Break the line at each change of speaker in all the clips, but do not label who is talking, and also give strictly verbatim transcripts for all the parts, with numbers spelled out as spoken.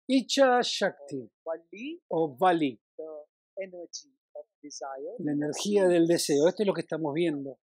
Icha Shakti
Vali,
o Vali,
the energy of desire.
la energía del deseo. Esto es lo que estamos viendo.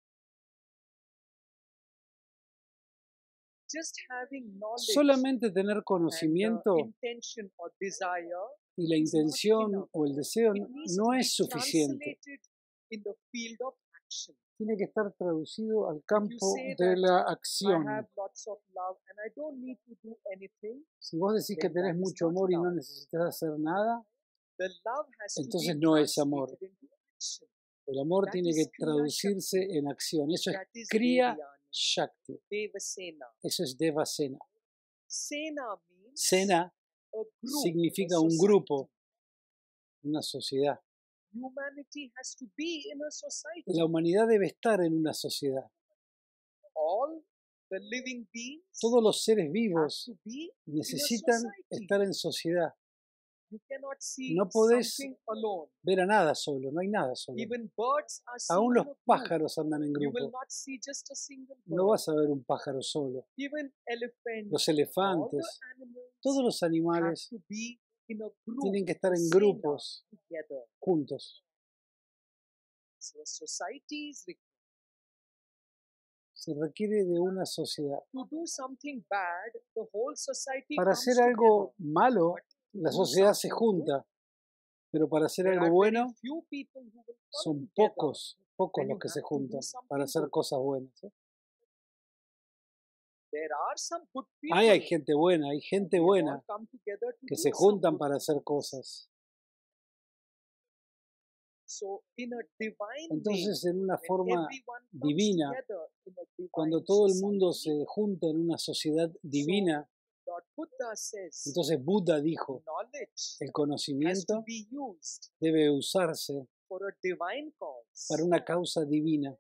Just having knowledge
Solamente tener
and
conocimiento
the intention or desire
y la
is not
intención
enough.
o el deseo
It needs
no
to be
es suficiente.
translated in the field of action.
Tiene que estar traducido al
If you
campo
say
de
that
la
I
acción.
have lots of love and I don't need to do anything,
Si vos decís que
then
tenés
that is
mucho
not
amor y no
love.
necesitas hacer nada,
The love has to
entonces
be
no es amor.
translated into action.
El amor
That
tiene
is
que
Kriya
traducirse
Shakti.
en acción. Eso es
That is
Kriya
Devyani,
Shakti.
Devasena.
Eso es Devasena.
Sena means
Sena
a group,
significa
a
un
society.
grupo, una sociedad.
Humanity has to be in a society.
La humanidad debe estar en una sociedad.
All the living beings
Todos los seres
have
vivos
to be in a
necesitan
society.
estar en sociedad.
You cannot see
No podés
something alone.
ver a nada solo, no hay nada solo.
Even birds are seen
Aún
in
los
a group.
pájaros andan en
You will
grupo.
not see just a single
No
bird.
vas a ver un pájaro solo.
Even elephants,
Los
all the
elefantes,
animals
todos los
have
animales
to be in a group,
tienen que estar en
sena,
grupos
together.
juntos.
So a society is required.
Se requiere de una sociedad.
To do something bad, the whole society
Para
comes
hacer algo
together.
malo,
But
la
do
sociedad se
something good,
junta. Pero para hacer
there
algo
are
bueno,
very few people who will come
son
together
pocos, pocos
when
los
you
que se
have to do
juntan
something
para hacer
good.
cosas buenas. ¿eh?
There are some good
Hay, hay
people.
gente buena, hay gente
They all
buena
come together to
que
do
se
some
juntan
good
para hacer
things.
cosas.
So in a divine way,
Entonces, en una
when
forma
everyone comes
divina,
together in a
cuando
divine
todo el mundo
society,
se junta en una sociedad divina,
Lord Buddha says,
entonces Buda dijo,
knowledge
el
has to
conocimiento
be used
debe usarse
for a divine cause.
para una causa divina.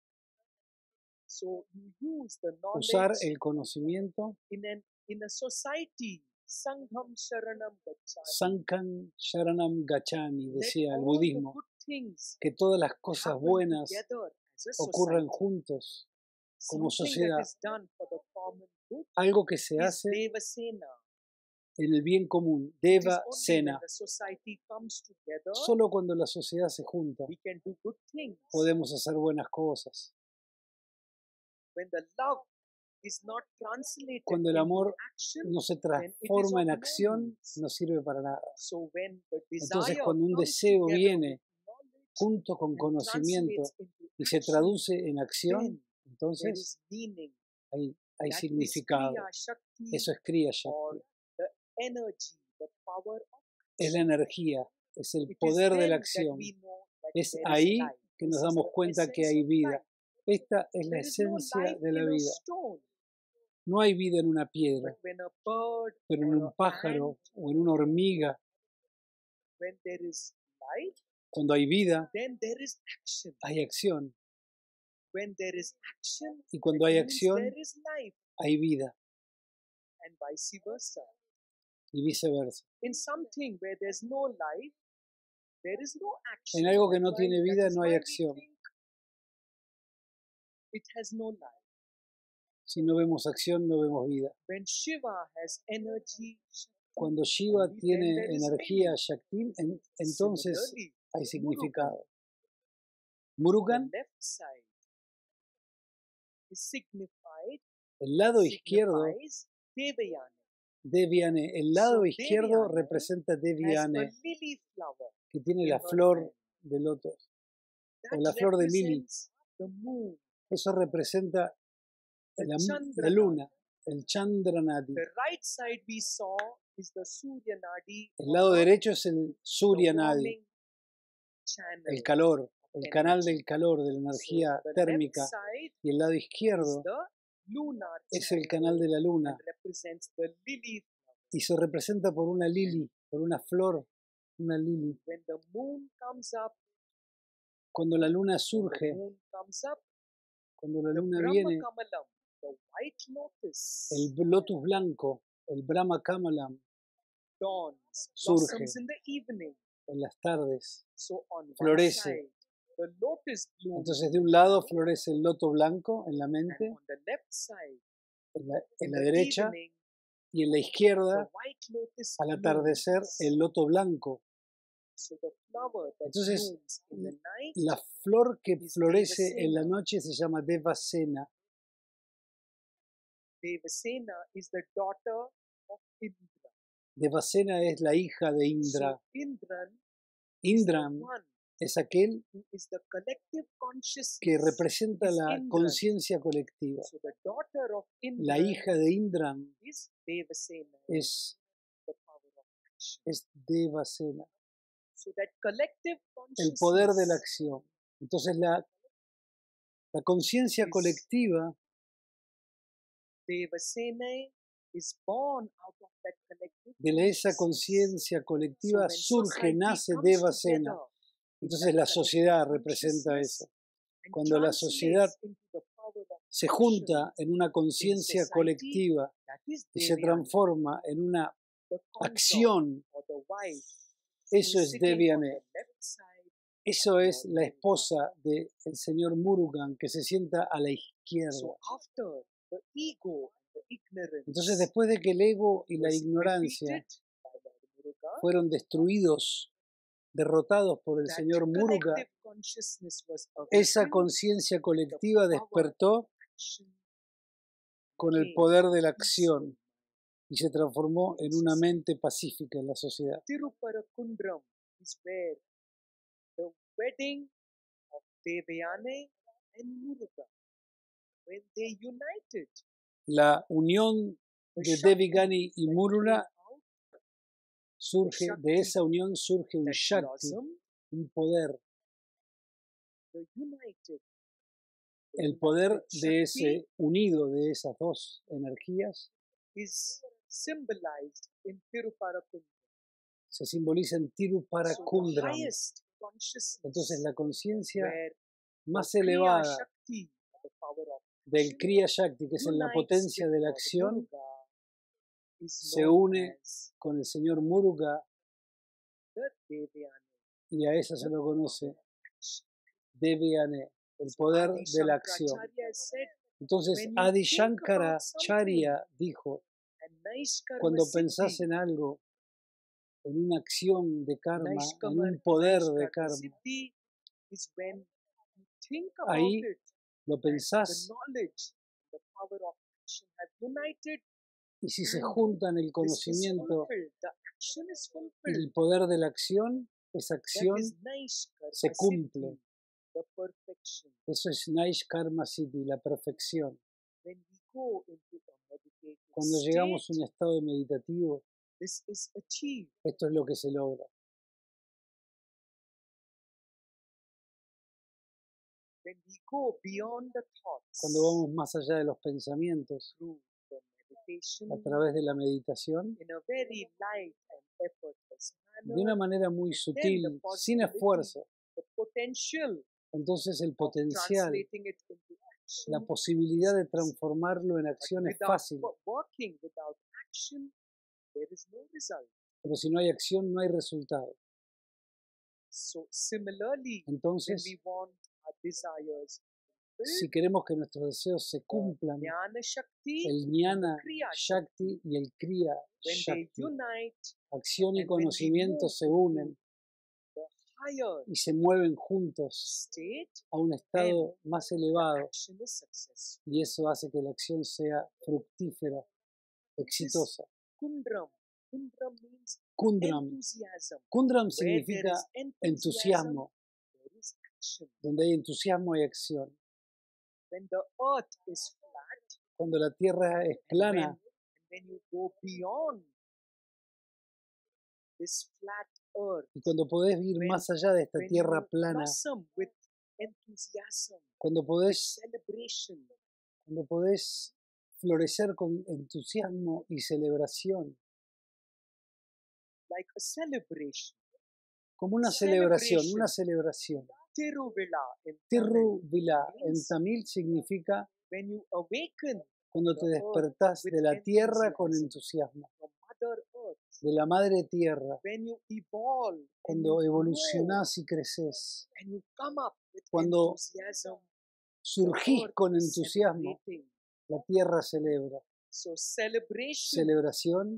So you use the
Usar
knowledge
el conocimiento,
in an in a society. Sangham Sharanam Gacchami.
Sankan Sharanam Gacchami,
Let
decía el
all the
budismo,
good things
que todas las cosas
happen
buenas
together as a
ocurran
society.
juntos como
Something
sociedad.
that is done for the common good
Algo que se
is
hace
Devasena.
en el bien común,
It is
Deva
only when
Sena.
the society comes together
Solo cuando la sociedad se junta
we can do good things.
podemos hacer buenas cosas.
When the love is not translated
Cuando el
into
amor
action,
no se
then it is
transforma
of
en
no
acción,
use.
no sirve para nada.
So when the
Entonces,
desire
cuando un
comes
deseo
together
viene
with knowledge
junto con
and
conocimiento
translates into
y se
action,
traduce en acción,
then there
entonces
is meaning.
hay, hay
That is
significado.
Kriya Shakti
Eso es Kriya
or
Shakti.
the energy, the power of
Es la
action.
energía, es el
It is
poder de
then
la
that
acción.
we know that
Es
there is
ahí
life.
que
This
nos
is
damos
the
cuenta que
essence
hay
of
vida.
life.
Esta es la
There is no
esencia
life
de la
in a
vida.
stone,
No hay vida en una piedra,
but when a bird
pero en
or
un
a
pájaro
ant,
o en una hormiga,
when there is life,
cuando hay vida,
then there is action.
hay acción.
When there is action,
Y cuando
that
hay
means
acción,
there is life,
hay vida.
and vice versa.
Y viceversa.
In something where there's no life, there is no action.
En algo que
That's
no
why-
tiene
that
vida
is
no
why
hay
we
acción.
think It has no life.
Si no vemos acción, no vemos vida.
When Shiva has energy,
Cuando Shiva
only
tiene
then there is
energía
meaning.
Shakti, en- entonces
Similarly,
hay
Murugan,
significado.
the
Murugan,
left side is signified,
el lado izquierdo,
signifies Devayani.
Devyane. El lado
So,
izquierdo
Devyane
representa
Has a
Devyane,
lily flower.
que tiene
in
la
her
flor
hand.
de loto.
That
la flor de lili.
represents the moon,
Eso representa
the
la, la
Chandra
luna, el Chandra Nadi.
The right side we saw is the Surya Nadi,
El lado
or
derecho es el
the
Surya Nadi,
warming channel.
el calor, el canal
energy.
del calor, de la energía
So, the
térmica.
left side
Y el lado
is
izquierdo
the lunar
es el
channel
canal de la luna.
and represents the lily flower.
Y se representa por una lili, por una flor, una lili.
When the moon comes up,
Cuando la luna
when the
surge,
moon comes up,
cuando la
the
luna
Brahma
viene,
Kamalam, the white lotus,
el lotus blanco, el Brahma Kamalam,
dawns,
surge.
blossoms in the evening.
en las tardes.
So on one
Florece.
side, the lotus blooms,
Entonces de un lado florece el loto blanco en la
and
mente,
on the left side,
en la, en
in
la
the
derecha,
evening,
y en la
the
izquierda,
white lotus
al atardecer,
blooms.
el loto blanco.
So the flower that
Entonces,
blooms in the night
la flor que
is
florece en la
Devasena.
noche se llama Devasena.
Devasena is the daughter of Indra.
Devasena es la hija de Indra.
So Indran is the
Indram
one
es aquel
who is the collective consciousness.
que representa
is
la
Indran.
conciencia colectiva.
So the daughter of
La
Indra
hija de Indram
is Devasena,
es,
the power of action.
es Devasena,
So that collective
el poder de la
consciousness
acción. Entonces la, la conciencia
is
colectiva
Devasena is born out of that collective
de la- esa
consciousness.
conciencia
So
colectiva
when
surge,
society
nace
comes
Devasena.
together in
Entonces
that
la
collective
sociedad representa
consciousness
eso.
and
Cuando la sociedad
translates into the power of
se
action,
junta en una conciencia
society,
colectiva
that is
y se
Devyani,
transforma en una
the consort
acción,
or the wife who
eso
is
es
sitting on
Devyani.
the left side,
Eso es
Lord
la
Murugan.
esposa del señor Murugan que se sienta a la izquierda.
So after the ego and the ignorance
Entonces, después de que el ego y la
was
ignorancia
defeated by Lord Murugan,
fueron destruidos, derrotados por el
that
señor Muruga,
collective consciousness was
esa
awakened,
conciencia colectiva despertó
action
con el
came,
poder de la
peaceful.
acción y se transformó en una mente pacífica en la sociedad.
Tiruparakundram is where the wedding of Devyani and Murugan, when they united,
La unión
the
de
Shakti
Devigani y
that
Murula
came out,
surge, de esa unión surge un
that
Shakti,
blossomed,
un poder.
the united, the
El poder
united
de
Shakti
ese unido de esas dos energías
is symbolized in Tiruparakundram.
se simboliza en
So the
Tiruparakundram.
highest consciousness
Entonces la conciencia
where
más
the Kriya
elevada
Shakti, the power of
del
action,
Kriya Shakti, que es en la
unites
potencia
with
de la
Lord
acción,
Muruga, is
se
known
une
as
con el señor Muruga
the Devyani,
y a esa se
the
lo
power
conoce
of action.
Devyane, el
So
poder
Adi
de la acción.
Shankaracharya said,
Entonces
when you
Adi
think
Shankara
about something,
Charya dijo,
and Naishkarma
cuando pensás
Siddhi,
en algo, en una acción de karma, en
Naishkarma,
un poder de
Naishkarma
karma,
Siddhi is when you think about
ahí
it,
lo
and the
pensás
knowledge, the power of action have united,
y si se
and
juntan el
this is
conocimiento
fulfilled, the action is
y
fulfilled.
el poder de la acción, esa
That
acción
is Naishkarma
se cumple.
Siddhi, the perfection.
Eso es Naish Karma Siddhi, la perfección.
When we go into a meditative
Cuando llegamos a
state,
un estado meditativo,
this is achieved.
esto es lo que se logra.
When we go beyond the thoughts
Cuando vamos más allá de los pensamientos,
through the meditation
a través de la meditación,
in a very light and effortless
de una
manner,
manera muy
and then the
sutil, sin
possibility,
esfuerzo,
the potential
entonces el
of
potencial,
translating it into action,
la posibilidad de
is-
transformarlo en
but
acción es
without
fácil,
wo- working without action, there is no result.
pero si no hay acción no hay resultado.
So similarly, when
Entonces,
we want our desires
si
fulfilled,
queremos que nuestros deseos se
the
cumplan,
Jnana Shakti
el
and the
Jnana
Kriya
Shakti y el Kriya
when they
Shakti,
unite,
acción y
and when we
conocimiento
move
se
into
unen
the higher
y se mueven juntos
state,
a un estado más
the
elevado,
action is successful.
y eso hace que la acción sea fructífera, exitosa.
Kundram. Kundram means
Kundram.
enthusiasm.
Kundram
Where there
significa
is enthusiasm,
entusiasmo.
there is action.
Donde hay entusiasmo hay acción.
When the earth is flat,
Cuando la tierra es
and when,
plana
and when you go beyond this flat earth,
y cuando podés ir
when-
más allá de esta
when
tierra
you
plana,
blossom with enthusiasm,
cuando
with
podés,
celebration,
cuando podés florecer con entusiasmo y celebración,
like a celebration.
como una celebración, una celebración.
Tiruvila in Tamil
Tiruvila en
means
tamil significa
when you awaken
cuando te despertás de la tierra con entusiasmo,
from Mother Earth,
de la madre tierra,
when you evolve, and
cuando
you grow,
evolucionás y creces,
and you come up with
cuando
enthusiasm, the
surgís
earth
con
is
entusiasmo,
celebrating.
la tierra celebra.
So celebration
Celebración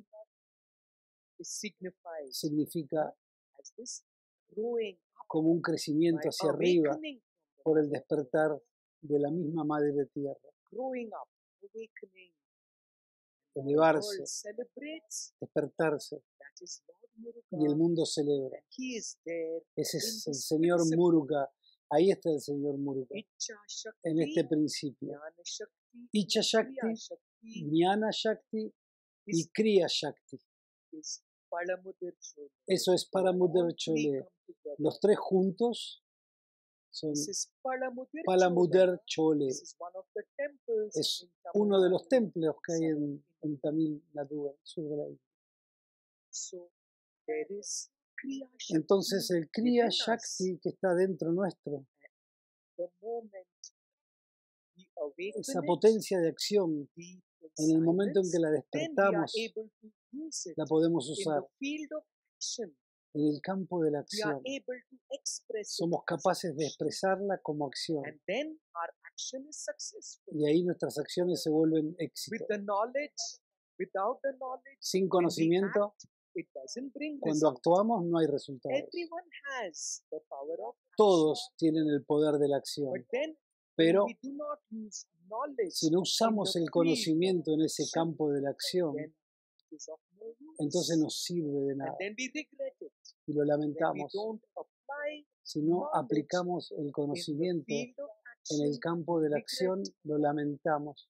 is signified
significa
as this growing up
como un
by
crecimiento hacia arriba
awakening from the
por el
mother,
despertar de la misma Madre Tierra.
growing up, awakening. The
Elevarse,
world celebrates
despertarse,
that is Lord
y el
Muruga,
mundo celebra.
and He is there
Ese
in
es el
this
Señor
principle.
Muruga. Ahí está el Señor Muruga,
Icha
en este
Shakti,
principio.
Jnana Shakti,
Icha
Kriya
Shakti,
Shakti
Jnana Shakti y
is,
Kriya Shakti.
is Palamudir Chole.
Eso es
All
Palamudar
three
Chole.
come together.
Los tres juntos son
This is Palamudir
Palamudar
Chole.
Chole.
This is one of the temples
Es
in Tamil
uno de los
Nadu,
templos que hay
southern
en, en
India.
Tamil Nadu, al sur de la isla.
So there is Kriya
Entonces
Shakti
el Kriya
within us.
Shakti que está dentro nuestro,
The moment we awaken
esa
it
potencia de acción,
deep
en el momento en
inside
que la
us, then we are
despertamos,
able to use it
la podemos
in
usar.
the field of action.
En el campo de la
We are
acción,
able to express it
somos
as
capaces de
action.
expresarla como acción.
And then our action is successful.
Y ahí nuestras acciones se vuelven
With
éxito.
the knowledge, without the knowledge,
Sin
when we
conocimiento,
act, it doesn't bring
cuando
results.
actuamos no hay resultados.
Everyone has the power of action.
Todos tienen el poder de la
But
acción.
then, when
Pero
we do not use knowledge
si no
in
usamos
the
el
field of
conocimiento en ese
action,
campo de la acción,
then it is of no use.
entonces no sirve de
And
nada.
then we regret it.
Y lo
When we
lamentamos.
don't apply
Si no
knowledge
aplicamos el
in the
conocimiento
field of
en el
action,
campo de la
regret.
acción, lo lamentamos.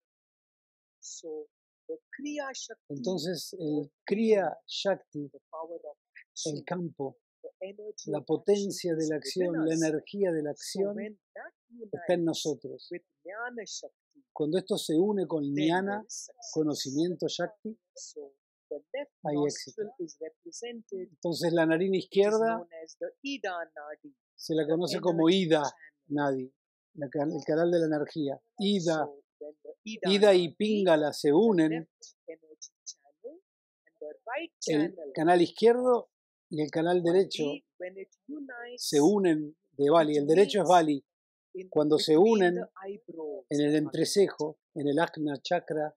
So the Kriya Shakti,
Entonces
the
el
field,
Kriya Shakti,
the power of
el
action,
campo,
the energy
la
of action
potencia de
is
la
within
acción, la
us.
energía de la
So
acción
when that
está en
unites
nosotros.
with Jnana Shakti,
Cuando esto se une con
then there
Jnana,
is success.
conocimiento Shakti,
So the left
hay éxito.
nostril is represented,
Entonces la narina
which is
izquierda
known as the Ida Nadi,
se la
the
conoce como
energy
Ida
channel.
Nadi, la ca- el canal de la energía. Ida,
So when the Ida
Ida y
Nadi,
Pingala se
the
unen,
left energy channel and the right
el
channel
canal
of
izquierdo y el canal derecho
Bali, when it
se
unites,
unen de Bali.
it
El derecho es
meets
Bali.
in
Cuando se
between
unen
the eyebrows,
en el
the Ajna
entrecejo,
chakra.
en el Ajna Chakra,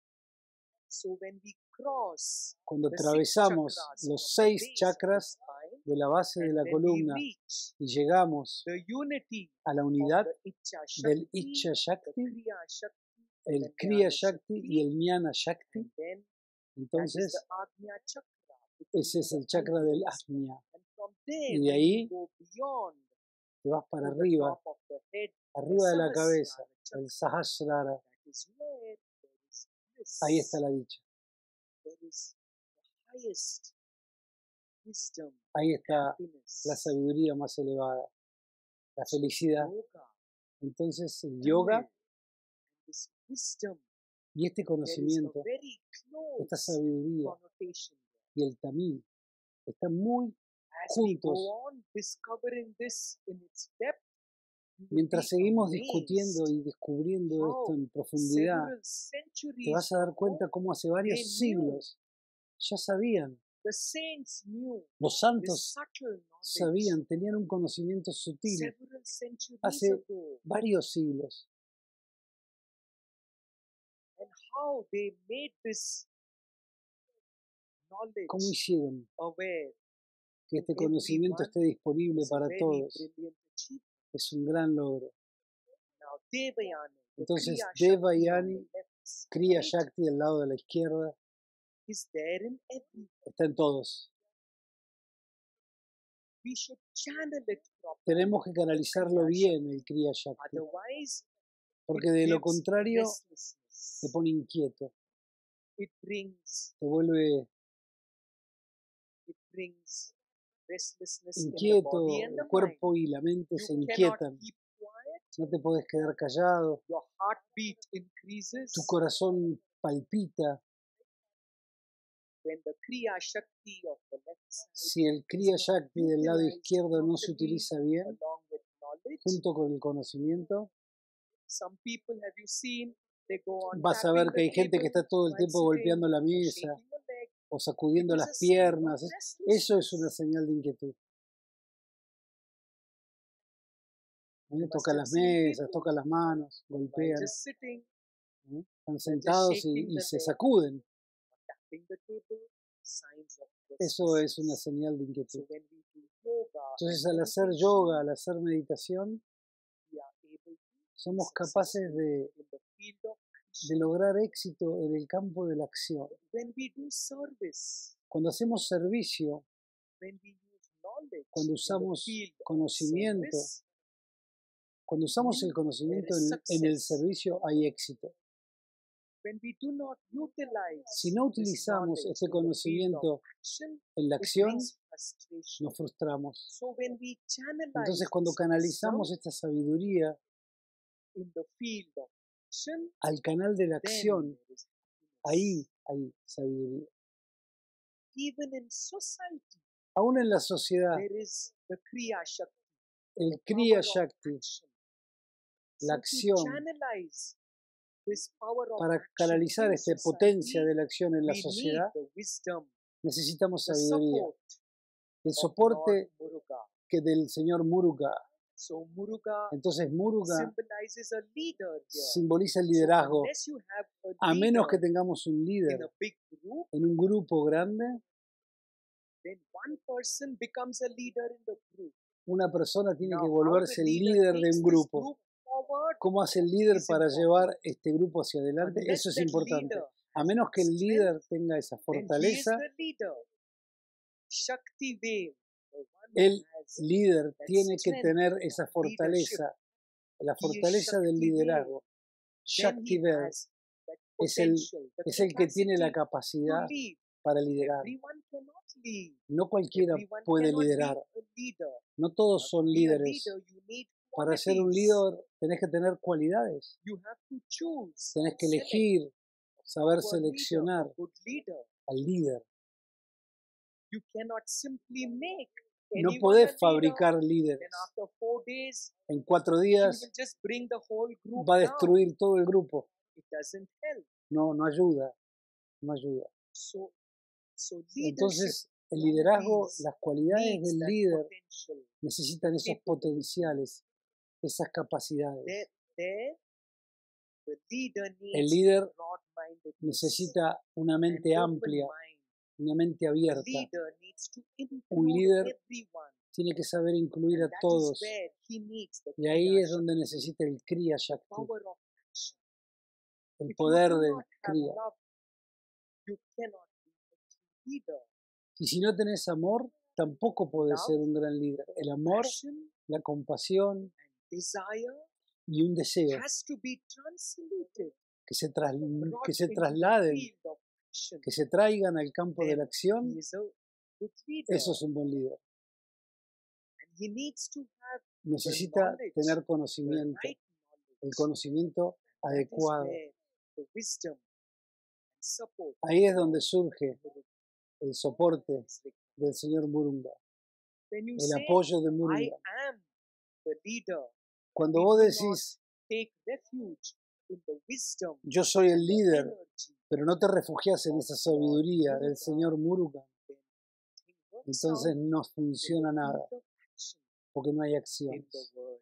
So when we cross
cuando
the six
atravesamos
chakras
los
from the
seis
base of the
chakras
spine,
de la base de
and
la
then we
columna
reach
y llegamos
the unity
a la
of
unidad
the Icha
del
Shakti,
Icha
the
Shakti,
Kriya Shakti, and
el
the
Kriya
Jnana
Shakti y
Shakti,
el Jnana Shakti,
and then that is the
entonces
Agnya Chakra between
ese es
the
el chakra del
eyebrows.
Ajna.
And from there,
Y de
when you
ahí
go beyond
te vas para
to the
arriba,
top of the head, the
arriba de la cabeza,
Sahasrara
el
Chakra,
Sahasrara,
that is where there is
ahí está
bliss.
la dicha,
There is the highest wisdom,
ahí está la
happiness,
sabiduría más elevada, la felicidad.
yoga,
Entonces el
Tamil,
yoga
and this wisdom,
y este
there is a
conocimiento,
very
esta
close
sabiduría
connotation.
y el tamil están muy
As we go
juntos.
on discovering this in its depth, you will be
Mientras seguimos discutiendo
amazed
y descubriendo esto
how
en profundidad,
several
te
centuries
vas a dar
ago,
cuenta cómo hace varios
they knew,
siglos ya sabían,
the saints knew
los
this
santos
subtle knowledge
sabían, tenían un conocimiento sutil
several centuries
hace
ago,
varios siglos.
and how they made this
¿Cómo
knowledge
hicieron
aware
que
to
este conocimiento
everyone
esté disponible
is a
para
very
todos?
brilliant achievement.
Es un gran logro.
Now, Devayani, the
Entonces,
Kriya Shakti on
Devayani,
the left
Kriya
side,
Shakti del lado de la izquierda,
is there in everyone.
está en todos.
We should channel it properly.
Tenemos que canalizarlo
Kriya
bien, el Kriya Shakti,
Otherwise,
porque
it
de lo
gives
contrario te
restlessness.
pone inquieto,
It brings
te vuelve
it brings restlessness in the
inquieto,
body and
el
the mind.
cuerpo y la mente
You
se
cannot
inquietan,
keep quiet.
no te puedes quedar callado,
Your heartbeat
tu
increases
corazón palpita.
when the Kriya Shakti of the left side
Si el Kriya
is not
Shakti del lado
utilized
izquierdo no se
properly
utiliza bien,
along with knowledge.
junto con el conocimiento,
Some people, have you seen, they go on
vas a ver
tapping
que hay
the
gente que
table
está todo el
while
tiempo
sitting
golpeando la
or
mesa
shaking a leg.
o
It
sacudiendo
is
las
a sign of
piernas. Es- Eso es una
restlessness.
señal de inquietud. ¿eh?
You must
Toca
have
las
seen
mesas,
people
toca las manos,
while
golpean.
just sitting,
¿no? Están
They're just
sentados y,
shaking
y
the
se
head,
sacuden.
tapping the table, signs of
Eso es una
restlessness.
señal de
So
inquietud.
when we do yoga and
Entonces, al hacer yoga, al
meditation,
hacer meditación,
we are able to be
somos capaces
successful
de,
in the field of
de
action.
lograr éxito en el campo de la acción.
When we do service,
Cuando hacemos servicio,
when we use knowledge
cuando
in the
usamos
field of
conocimiento,
service,
cuando usamos el
then there
conocimiento
is
en, en el
success.
servicio, hay éxito.
When we do not utilize
Si no
this
utilizamos
knowledge
este
in the field of
conocimiento
action,
en la
it
acción,
brings frustration.
nos frustramos.
So when we channelize
Entonces, cuando
this
canalizamos
wisdom
esta sabiduría
in the field of action,
al canal de la
then
acción,
there is
ahí
happiness.
hay sabiduría.
Even in society,
Aún en la sociedad,
there is the Kriya Shakti,
el
the
Kriya
power of
Shakti,
action.
la
So to
acción,
channelize this power of
para
action
canalizar
in
esta potencia
society,
de la acción en la
we need
sociedad,
the wisdom,
necesitamos
the
sabiduría.
support
El
of Lord
soporte
Muruga.
que del señor Muruga.
So Muruga
Entonces, Muruga
symbolizes a leader here.
simboliza el
So
liderazgo.
unless you have
A
a
menos que
leader
tengamos un
in
líder
a big group,
en un grupo grande,
then one person becomes a leader in the group.
una persona tiene
Now,
que
how the
volverse el
leader
líder de
takes
un
this
grupo.
group forward
¿Cómo hace el líder
is
para
important.
llevar este grupo hacia adelante?
Unless
Eso es
that
importante.
leader
A
has
menos que el
strength,
líder tenga esa
then he is
fortaleza,
the leader. Shakti Dev, the one who
el
has
líder
that
tiene que
strength
tener
of
esa
leadership,
fortaleza, la
he is
fortaleza del
Shakti Dev.
liderazgo.
Then
Shakti
he
Dev
has that
es el,
potential, the
es el que tiene la
capacity to
capacidad
lead.
para liderar.
Everyone cannot lead.
No cualquiera
Everyone
puede
cannot be
liderar.
a leader.
No todos
But
son
to be a
líderes.
leader, you need
Para ser un
qualities.
líder tenés que tener cualidades.
You have to choose,
Tenés que
select
elegir, saber
a leader,
seleccionar
a good leader.
al líder.
You cannot simply make
No
anyone a
podés
leader.
fabricar
Then
líderes.
after four days,
En cuatro
he
días
will just bring the whole group
va a
down.
destruir todo el grupo.
It doesn't help.
No, no ayuda. No ayuda.
So, so leadership
Entonces, el liderazgo,
qualities
las cualidades
needs
del
that
líder
potential.
necesitan esos
capability.
potenciales, esas capacidades.
There, there, the leader
El
needs
líder
broad-mindedness,
necesita una
an
mente
open
amplia,
mind.
una mente
The
abierta.
leader needs to
Un
include
líder
everyone.
tiene que saber incluir a
And that is
todos.
where he needs the
Y ahí
Kriya
es donde
Shakti,
necesita el Kriya
the
Shakti,
power of action.
el
If you
poder
do
del
not have
Kriya.
love, you cannot be a true leader.
Y si no tenés amor, tampoco podés ser
Love,
un gran líder. El amor,
passion,
la compasión
and desire
y un deseo
has to be translated,
que se, tras-
brought
que se
into the
trasladen,
field of action.
que se traigan al campo de la
Then
acción,
he is a good leader.
eso es un buen líder.
And he needs to have the
Necesita
knowledge,
tener
the
conocimiento,
right
el
knowledge.
conocimiento
That is
adecuado.
where the wisdom and support
Ahí es
of
donde surge
Guru
el soporte
is required.
del señor Murunga,
When you
el
say,
apoyo de
I
Murunga.
am the leader,
Cuando
we
vos
do not
decís,
take refuge in the wisdom
yo soy el
and the
líder,
energy,
pero no te refugias en esa sabiduría del señor Murugan,
then it works
entonces
out
no
in the
funciona
field
nada,
of action
porque no hay
in
acciones.
the world.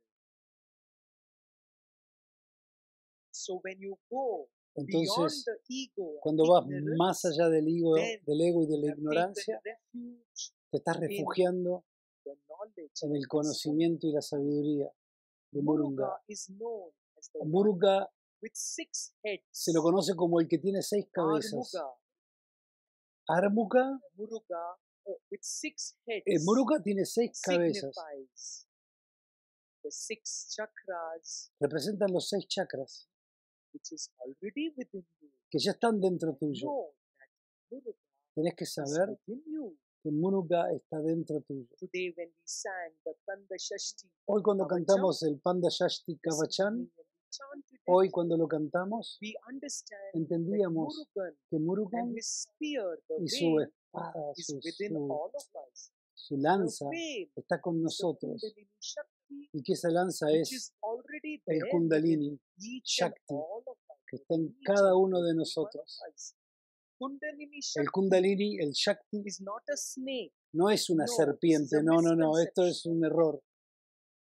So when you go beyond
Entonces,
the ego
cuando
and
vas
ignorance,
más allá del ego,
then
del ego y de
you
la
have taken
ignorancia,
refuge
te estás refugiando
the knowledge
en
and
el
wisdom.
conocimiento y la sabiduría de Murunga.
Muruga is known as the one
Muruga
with six heads.
se lo conoce como el que tiene seis cabezas.
Armuga,
Armuga,
Muruga uh, with six heads
eh, Muruga tiene seis cabezas,
signifies the six chakras
representan los seis chakras
which is already within you.
que ya están dentro tuyo.
Know that Muruga
Tenés que
is
saber
within you.
que Muruga está dentro tuyo.
Today when we sang the Kanda Shashti
Hoy cuando
Kavacham,
cantamos el Panda Shashti
this
Kavachan,
evening when we chanted it,
hoy cuando lo cantamos,
we understand that
entendíamos
Murugan
que
and
Murugan
his spear, the
y su
veil,
espada,
is
su,
within
su,
all of us.
su
The
lanza
veil
está con
is the
nosotros
Kundalini Shakti,
y que esa lanza
which
es
is already
el
there
Kundalini
within each
Shakti
and all of us,
que está en
within each
cada
and
uno de
every one of
nosotros.
us. Kundalini
El
Shakti
Kundalini, el Shakti,
is not a snake.
no es una
No, this is
serpiente,
a
no, no, no, esto
misconception.
es un error.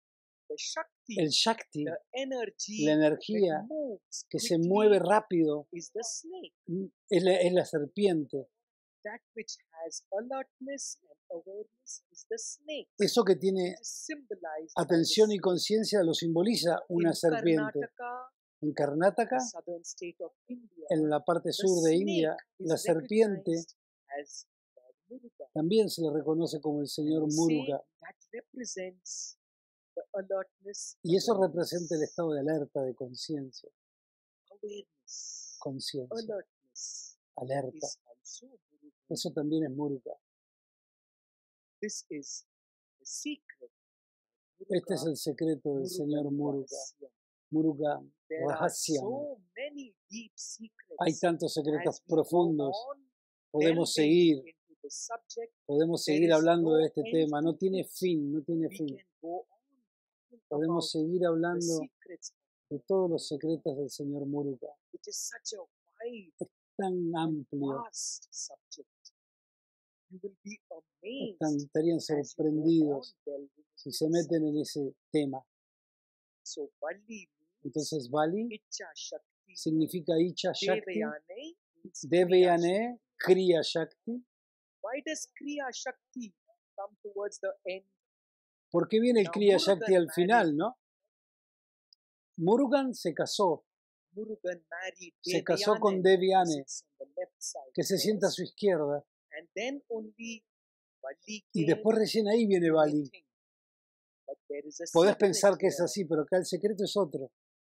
the Shakti,
El Shakti,
the energy
la energía
that moves
que se
quickly,
mueve rápido,
is the snake.
mm, es la, es la serpiente.
That which has alertness and awareness is the snake.
Eso que tiene
It is symbolized by the
atención y
snake.
conciencia lo simboliza una
In
serpiente.
Karnataka,
En
the
Karnataka,
southern state of India,
en la parte
the
sur de
snake
India,
is
la serpiente
recognized as God Muruga.
también se le reconoce como el
And
señor
they say
Muruga.
that represents the alertness,
Y eso representa el
awareness,
estado de alerta, de conciencia.
awareness,
Conciencia,
alertness
alerta.
is also Muruga.
Eso también es Muruga.
This is the secret.
Este es
Muruga,
el secreto del señor Muruga.
Rahasyam.
Muruga
There are
Rahasyam.
so many deep secrets.
Hay tantos secretos
As we go
profundos.
on
Podemos
delving
seguir,
into the subject,
podemos
there
seguir
is
hablando
no
de este
end
tema.
to
No tiene
it.
fin, no tiene
We
fin.
can go on talking
Podemos
about
seguir
the
hablando
secrets.
de todos los secretos del señor Muruga.
It is such a wide,
Tan amplio,
vast subject. You will be
están,
amazed
estarían
as you go on
sorprendidos
delving
si
into
se
the
meten en ese tema.
So Bali means
Entonces, Bali
Icha Shakti.
significa Icha Shakti,
Devayane means Kriya
Devayane, Kriya Shakti.
Why does Kriya Shakti come towards the end?
¿Por qué viene el
Now,
Kriya Shakti
Murugan
al final,
married-
no? Murugan se casó,
Murugan married
se casó con
Devayane,
Devayane,
who sits on the left side
que se sienta a
first,
su izquierda,
and then only Bali
y
came.
después recién ahí viene
You may
Bali.
think, but there is a
Podés
secret
pensar que es
here.
así, pero acá el secreto es otro.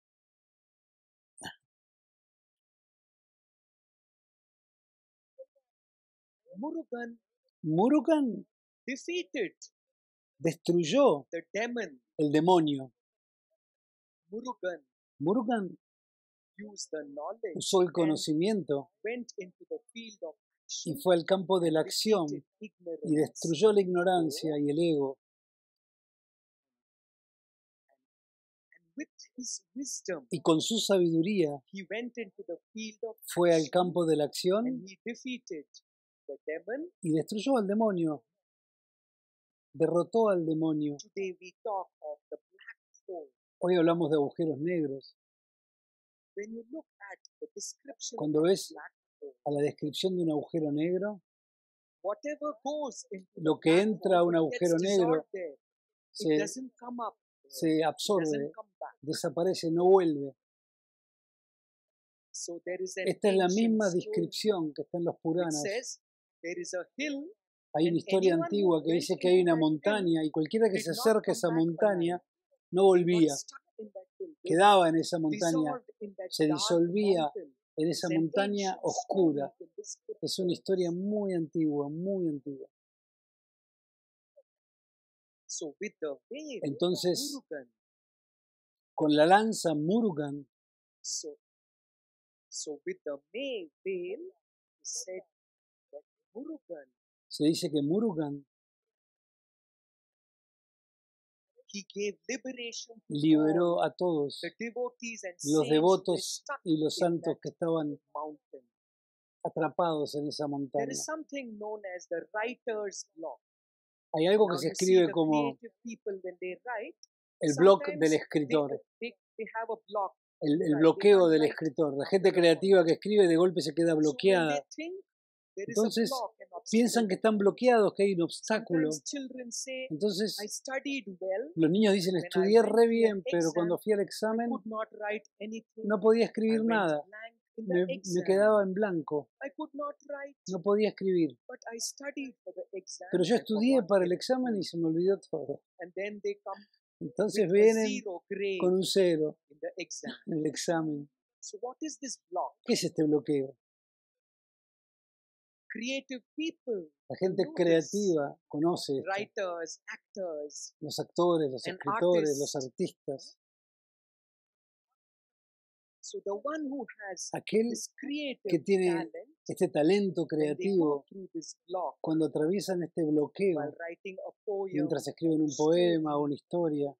Murugan
Murugan
defeated
destruyó
the demon.
el demonio.
Murugan
Murugan
used the knowledge
usó el
and
conocimiento
went into the field of
y
action
fue al campo de
and
la acción
defeated ignorance
y destruyó la
and ego,
ignorancia y el ego.
and with his wisdom
Y con su sabiduría
he went into the field of
fue al
action
campo de la acción
and he defeated the demon.
y destruyó al demonio. Derrotó al demonio.
Today we talk of the black hole.
Hoy hablamos de agujeros negros.
When you look at the description
Cuando
of
ves
black hole,
a la descripción de un agujero negro,
whatever goes into the
lo que
black
entra a un
hole, it
agujero
gets
negro
dissolved there. It
se,
doesn't come up. there.
se
It
absorbe,
doesn't come back.
desaparece, no vuelve.
So there is an
Esta es la
ancient
misma
story
descripción que está en los
which
Puranas.
says there is a hill
Hay una
and
historia
anyone who
antigua que
went
dice que hay
into
una
that hill
montaña y cualquiera que
did
se
not
acerque a
come
esa
back
montaña
alive.
no
They got
volvía,
stuck in that hill. They
quedaba en esa
got
montaña,
dissolved in that
se
dark
disolvía
mountain.
en
It's
esa
an
montaña
ancient
oscura.
story in the
Es una historia
scriptures.
muy antigua, muy antigua.
So with the veil,
Entonces,
Murugan,
con la lanza Murugan,
so, so with the May veil, he said that Murugan,
se dice que Murugan
he gave liberation to all
liberó a todos
the devotees and
los
saints who were
devotos
stuck
y los
in
santos
that
que estaban
mountain.
atrapados en esa
There
montaña.
is something known as the writer's block.
Hay algo que
Now
se
you see
escribe
the
como
creative people when they write,
el blog
sometimes
del
they,
escritor,
they, they have a block.
el, el
Right, they
bloqueo
can't
del
write
escritor. La
after
gente
a while.
creativa que escribe de golpe se queda
So when they
bloqueada.
think there is a
Entonces
block, an
piensan
obstacle,
que están bloqueados, que hay un obstáculo.
sometimes children say, I
Entonces
studied well,
los niños dicen,
when I
estudié
went
re
to an
bien, pero cuando
exam,
fui al
I
examen
could not write anything.
no podía
I
escribir
went
nada.
blank in the
Me, me
exam.
quedaba en blanco.
I could not write,
No podía escribir.
but I studied for the exam.
Pero yo
I
estudié
forgot
para el
everything.
examen y se me olvidó todo.
And then they come
Entonces
with a
vienen
zero grade
con un cero
in the exam.
en el examen.
So what is this block?
¿Qué es este bloqueo?
Creative people,
La gente
know this.
creativa conoce esto.
Writers, actors,
Los actores, los
and
escritores, los
artists.
artistas.
So the one who has
Aquel
this
que
creative
tiene
talent,
este talento
when they go
creativo,
through this block
cuando atraviesan este
while
bloqueo,
writing a poem,
mientras escriben un
story,
poema o una historia,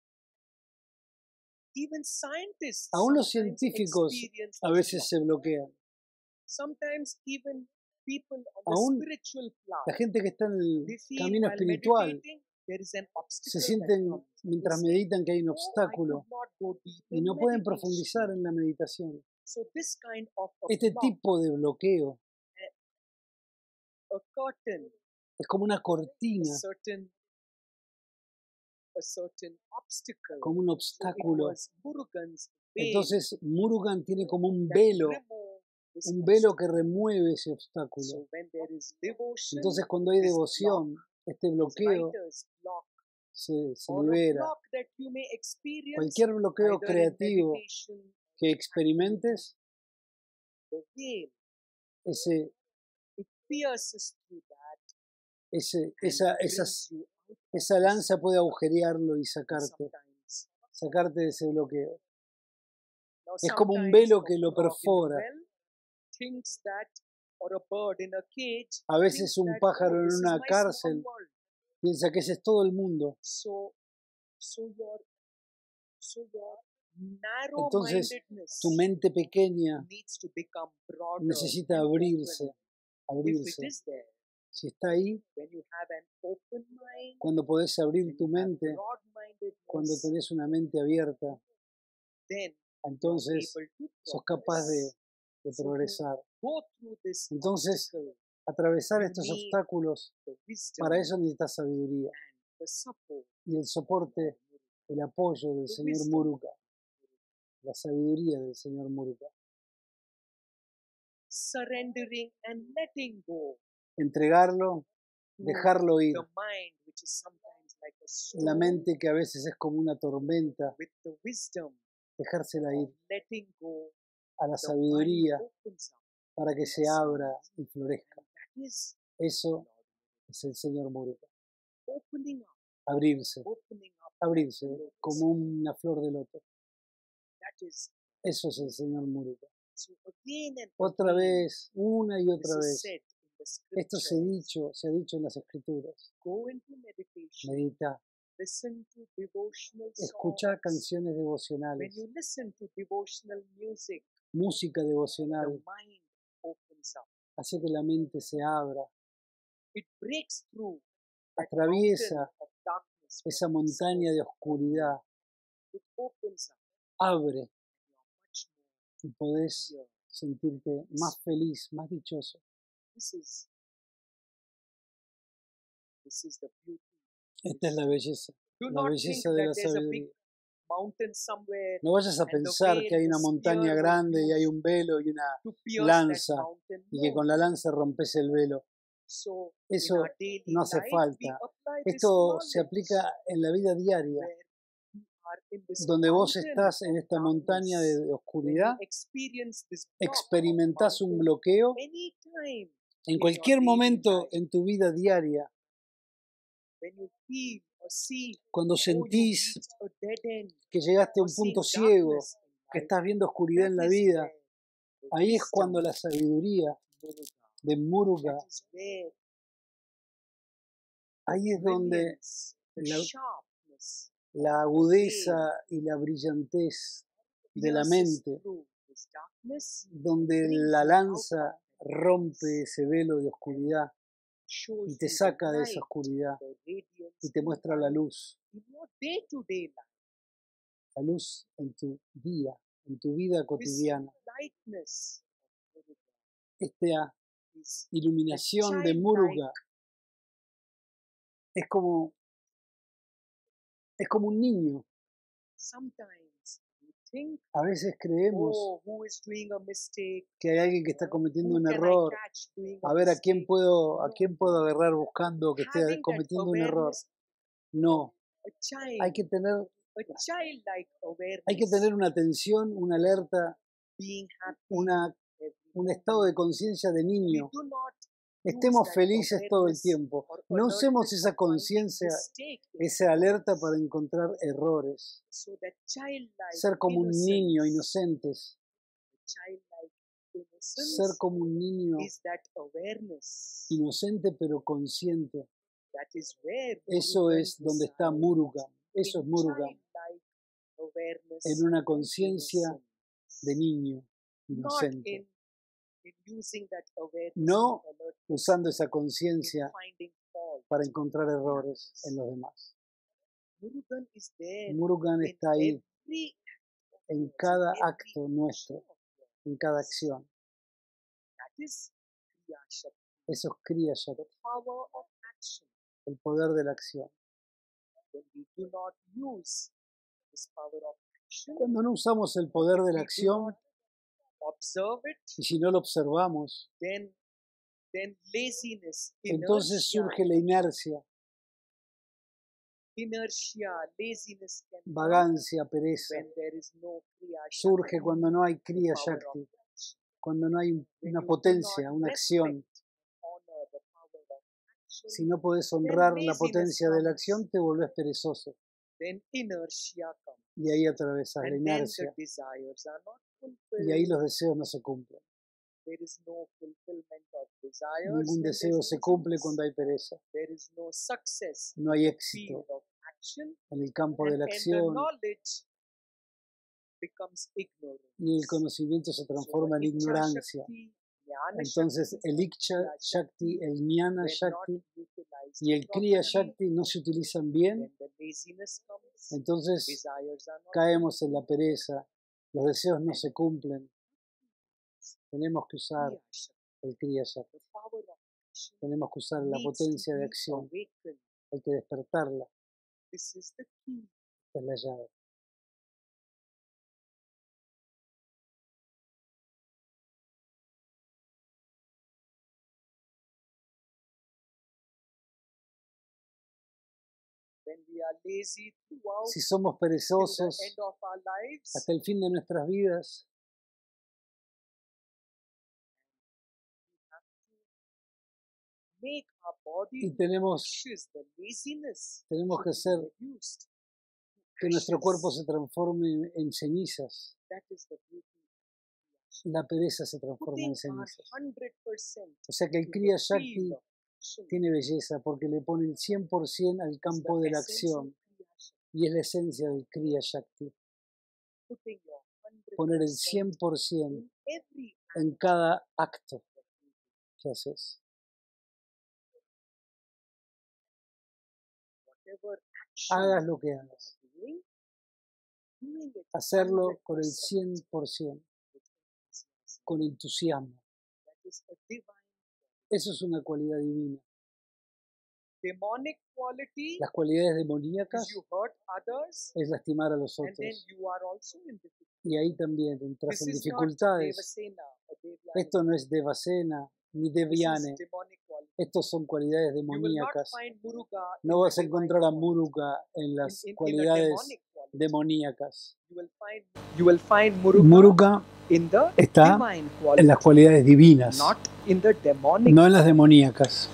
even scientists
aún los
sometimes
científicos
experience
a
this
veces
block.
se bloquean.
Sometimes even people on the
Aún
spiritual
la
path,
gente que está en el
they feel
camino
while
espiritual
meditating, there is an
se
obstacle that
sienten
comes. They
mientras
say,
meditan que hay un
"Oh, I
obstáculo
could not go deep
y
in
no pueden profundizar
meditation."
en la meditación.
So this kind of a
Este
block,
tipo de bloqueo
a curtain,
es como una
a
cortina,
certain, a certain obstacle.
como un
So it
obstáculo.
was Murugan's veil
Entonces Murugan tiene como un
that
velo,
removed this
un velo
obstacle.
que remueve ese obstáculo.
So when there is devotion,
Entonces cuando hay
this
devoción,
block,
este
this
bloqueo
writer's block,
se, se
or a
libera.
block that you may experience
Cualquier bloqueo
either in
creativo
meditation,
que experimentes,
the veil,
ese,
it pierces through that
ese,
and
esa,
brings
esas,
you out of
esa
this.
lanza puede agujerearlo y
And
sacarte,
sometimes,
sacarte de ese bloqueo.
now
Es como un
sometimes
velo
a
que lo
frog in the
perfora.
well thinks that, or a bird in a cage
A veces
thinks
un
that,
pájaro
oh,
en
this is
una
my small
cárcel
world.
piensa que ese es todo el mundo.
So, so your, so your
Entonces
narrow-mindedness
tu mente pequeña
needs to become broader
necesita
and
abrirse,
open. If it
abrirse.
is there,
Si está ahí,
when you have an open mind,
cuando podés abrir
when
tu
you have
mente, cuando
broad-mindedness,
tenés una mente abierta,
then you are
entonces
able to
sos capaz de,
progress.
de
So to
progresar.
go through this
Entonces,
obstacle,
atravesar
you
estos
need
obstáculos,
the wisdom
para eso necesitas sabiduría
and the support
y el
of
soporte,
Lord Murugan.
el apoyo del
The
señor
wisdom
Muruga, la sabiduría del señor Muruga.
surrendering and letting go
Entregarlo,
to
dejarlo ir.
the mind, which is sometimes like a
La
storm,
mente que a veces es como una tormenta,
with the wisdom
dejársela
of
ir
letting go,
a la
the mind
sabiduría
opens up
para que
and
se abra y
expands.
florezca.
And that is
Eso
Lord
es el señor Muruga.
opening up,
Abrirse,
opening up
abrirse
like the lotus.
como una flor de loto.
That is,
Eso es el señor Muruga.
so again and
Otra
again,
vez, una y
this
otra
is
vez.
said in the
Esto se ha
scriptures.
dicho, se ha dicho en las escrituras.
Go into meditation,
Medita,
listen to devotional
escucha
songs.
canciones
When
devocionales,
you listen to devotional music,
música
the
devocional,
mind opens up.
hace que la mente se abra,
It breaks through that mountain
atraviesa
of darkness.
esa
where it's
montaña de
supposed to
oscuridad,
be. It opens up
abre
and you're much more
y podés
clear.
sentirte más feliz, más dichoso.
This is, this is the beauty.
Esta es la belleza,
Do
la
not think
belleza de la
that there's a big
sabiduría.
mountain somewhere
No vayas a
and the
pensar
veil,
que hay
the
una montaña
spear was
grande y hay
used
un velo y una
to pierce that
lanza
mountain.
y que
No.
con la lanza rompes el velo.
So in
Eso
our daily
no hace
life, we
falta.
apply this
Esto se
knowledge
aplica en la vida diaria,
where you are in this
donde vos
mountain
estás en
of
esta montaña de,
darkness.
de
When you
oscuridad,
experience this block of
experimentás un
mountain
bloqueo
anytime
en
in your
cualquier
daily
momento
life,
en tu vida diaria,
when you feel or see,
cuando
oh, you
sentís
reached a dead end,
que llegaste a
or
un
seeing
punto ciego,
darkness in
que
life,
estás viendo oscuridad
that
en la
is
vida,
where the
ahí es cuando
wisdom
la sabiduría
of Muruga,
de Muruga,
that is where
ahí es donde
brilliance, the
la,
sharpness
la agudeza y la brillantez de la
pierces
mente,
through this darkness,
donde
brings
la
you out
lanza
of that
rompe
darkness,
ese velo de oscuridad y
shows
te
you the
saca de esa
light,
oscuridad
the radiance
y te
in
muestra la
life,
luz,
in your day-to-day life.
la luz en tu día, en tu vida
This
cotidiana.
lightness of Muruga
Esta
is
iluminación de
childlike.
Muruga es como, es como un niño.
Sometimes you think,
A veces creemos
oh, who is doing a mistake?
que hay alguien que está
Huh?
cometiendo
Who
un
can I
error.
catch doing a
A ver a quién
mistake?
puedo, a
No.
quién puedo agarrar buscando que esté
Having that
cometiendo un error.
awareness
No,
a child,
hay que tener,
a childlike
hay que
awareness,
tener una atención, una alerta,
being happy
una,
every
un estado de
moment.
conciencia de
We
niño.
do not
Estemos
use that
felices todo el
awareness
tiempo.
or
No usemos
alertness
esa
for finding
conciencia,
mistake in
esa alerta
others.
para encontrar errores.
So that childlike
Ser como un niño,
innocence,
inocentes.
childlike
Ser
innocence
como un niño
is that awareness.
inocente pero consciente.
That is where
Eso
Murugan
es donde está
resides,
Muruga. Eso es
in
Muruga.
childlike awareness
En una
and
conciencia
innocence.
de niño,
Not
inocente.
in, in using that awareness
No
and alertness
usando esa
in
conciencia
finding fault
para encontrar errores en los demás.
Murugan is there
Murugan
in
está ahí
every act of
en
yours,
cada
in every
acto
action
nuestro,
of yours.
en cada acción.
That is Kriya Shakti,
Eso es Kriya
the
Shakti,
power of action.
el poder de la acción.
When we do not use this power of action,
Cuando no usamos el poder de la
we do
acción
not observe it,
y si no lo observamos,
then then laziness,
entonces
inertia,
surge la inercia,
inertia, laziness can come
vagancia, pereza.
when there is no Kriya
Surge
Shakti,
cuando no hay
the
Kriya
power of
Shakti,
action.
cuando no hay
When
una
you do
potencia,
not
una acción.
respect, honor the power of action,
Si no podés
then
honrar la
laziness
potencia de la
comes,
acción, te volvés perezoso.
then inertia comes,
Y ahí atravesas la
and then the
inercia.
desires are not
Y ahí
fulfilled.
los deseos no se cumplen.
There is no fulfillment of desires
Ningún
when
deseo
there's
se cumple
laziness.
cuando hay pereza.
There is no success
No
in
hay
the
éxito
field of action,
en el campo de
and,
la
and the
acción
knowledge becomes ignorance.
y el conocimiento se
So the
transforma en
Ichcha
ignorancia.
Shakti, Jnana
Entonces
Shakti,
el Iksha
Kriya
Shakti,
Shakti
el Jnana
were not
Shakti
utilized
y el Kriya
properly,
Shakti no se utilizan bien,
then the laziness comes,
entonces
desires are not
caemos en la pereza, los deseos no se cumplen.
fulfilled.
Tenemos que usar
Kriya Shakti,
el Kriya Shakti,
the power of action
tenemos que usar la
needs to
potencia de
be
acción,
awakened.
hay que despertarla,
This is the key.
esta es la llave.
When we are lazy throughout
Si somos
till the
perezosos
end of our lives,
hasta el fin de nuestras vidas,
we have to make our body
y tenemos,
ashes. The laziness
tenemos que
should
hacer
be reduced to
que nuestro cuerpo
ashes.
se transforme en cenizas,
That is the beauty.
la pereza se transforma
Putting
en
our
cenizas.
one hundred percent
O sea que el
to
Kriya
the
Shakti
field of action
tiene belleza porque le pone el cien por ciento al
is
campo
the
de la
essence of
acción
Kriya Shakti.
y es la esencia del Kriya Shakti.
Putting your
Poner el
one hundred percent
cien por ciento
in every
en
act
cada acto
that you do.
que haces.
Whatever action
Hagas lo que
you are
hagas,
doing, doing it
hacerlo con el
one hundred percent
cien por ciento,
with enthusiasm.
con entusiasmo.
That is a divine quality.
Eso es una cualidad divina.
Demonic quality
Las cualidades
is
demoníacas
you hurt others
es lastimar a los
and then
otros.
you are also in difficulty.
Y ahí también entras
This
en
is not
dificultades.
Devasena or Devyani.
Esto no es Devasena ni
This is
Devyane.
demonic quality.
Estos son cualidades
You will not
demoníacas.
find Muruga in
No
the
vas a
divine
encontrar a
quality.
Muruga en
In,
las
in, in a
cualidades
demonic quality.
demoníacas.
You will find you will find Muruga
Muruga
in the
está
divine
en
quality,
las cualidades divinas,
not in the demonic,
no en las demoníacas,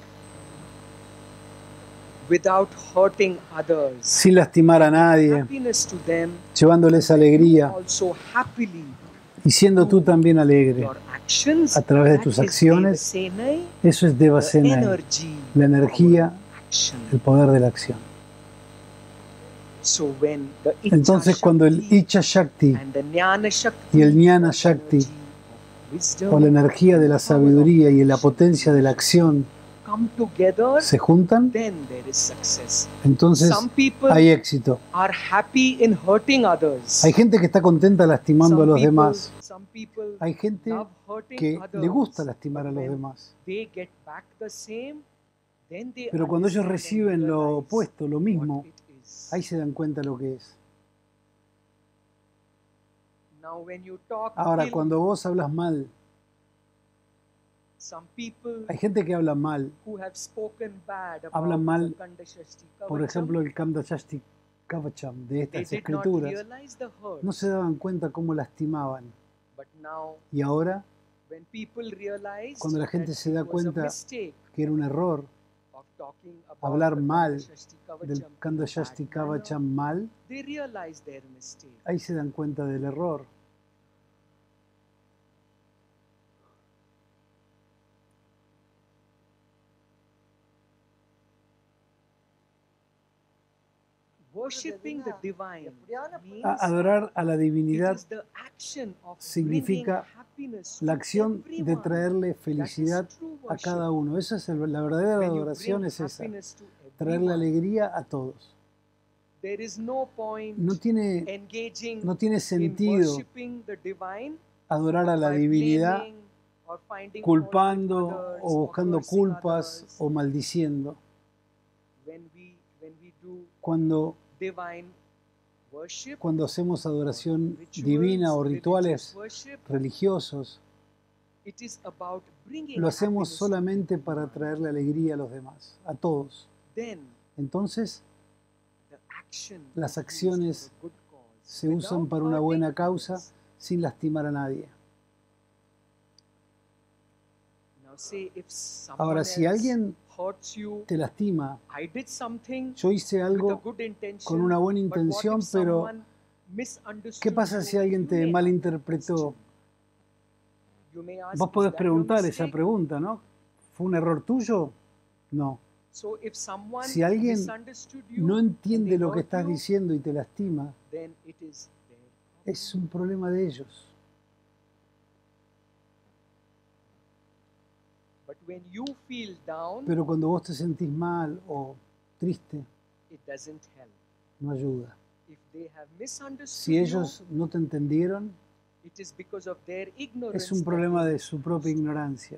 without hurting others.
sin lastimar a nadie,
Happiness to them,
llevándoles
you
alegría
also happily
y siendo tú también alegre
your actions.
a través de
That
tus
is
acciones.
Devasenai,
Eso es
the
Devasena,
energy,
la energía,
action.
el poder de la acción.
So when the Ichcha
Entonces cuando el
Shakti
Ichcha Shakti
and the Jnana Shakti
y el Jnana
or
Shakti
energy of wisdom
o la energía de la sabiduría y la potencia de la acción
come together,
se juntan,
then there is success.
entonces
Some people
hay éxito.
are happy in hurting others.
Hay gente que está contenta lastimando a
Some
los
people,
demás.
some people
Hay gente
love hurting
que
others,
le gusta lastimar
but
a los
when
demás.
they get back the same, then they
Pero cuando ellos
understand and
reciben lo
realize
opuesto, lo
what
mismo,
it is.
ahí se dan cuenta lo que es.
Now when you talk
Ahora,
ill,
cuando vos hablas mal,
some people
hay gente que habla mal.
who have spoken bad
Hablan
about
mal,
the Kandashashti
Por
Kavacham,
ejemplo, el Kamdashashti Kavacham de
they
estas
did not
escrituras,
realize the hurt.
no se daban cuenta cómo lastimaban.
But now,
Y ahora,
when people realize
cuando la gente
that
se
it
da
was a
cuenta
mistake
que era un error
of talking about
hablar
the
mal
Kandashashti Kavacham
del
in a bad
Kandashashti
manner,
Kavacham mal,
they realize their mistake.
ahí se dan cuenta del error.
Worshipping the divine means
A- Adorar a la
it
divinidad
is the action of
significa
bringing happiness
la
to
acción de
everyone.
traerle
That is
felicidad
true
a
worship.
cada uno. Esa es el- la verdadera
When you
adoración,
bring
es esa,
happiness to
traerle
everyone,
alegría a todos.
there is no point
No tiene,
engaging
no tiene
in
sentido
worshipping the divine
adorar a la
by
divinidad
blaming or finding fault with
culpando
others
o buscando
or cursing
culpas
others.
o maldiciendo.
When we when we do
Cuando,
divine worship,
cuando hacemos adoración
rituals,
divina o
religious
rituales
worship,
religiosos,
it is about bringing
lo hacemos
happiness to
solamente para
everyone.
traerle alegría a los demás, a todos.
Then
Entonces,
the action
las
is used
acciones
for good cause,
se usan
without
para una
hurting
buena causa
others.
sin lastimar a nadie.
Now say if someone
Ahora, si
else
alguien
hurts you,
te lastima,
I did something
yo hice
with a
algo
good intention,
con una buena
but what if
intención, pero
someone misunderstood
¿qué pasa
you?
si alguien
You
te
may ask the
malinterpretó?
question. You may ask,
Vos
"Is
podés
that your
preguntar esa
mistake?"
pregunta, ¿no? ¿Fue un error tuyo? No.
So if someone
Si alguien
misunderstood you
no
and
entiende
they
lo que
hurt
estás
you,
diciendo y te lastima,
then it is their problem.
es un problema de ellos.
But when you feel down,
Pero cuando vos te sentís mal o triste,
it doesn't help.
no ayuda.
If they have misunderstood
Si ellos no te entendieron,
you, it is because of their ignorance.
es un
that
problema
they
de su propia ignorancia.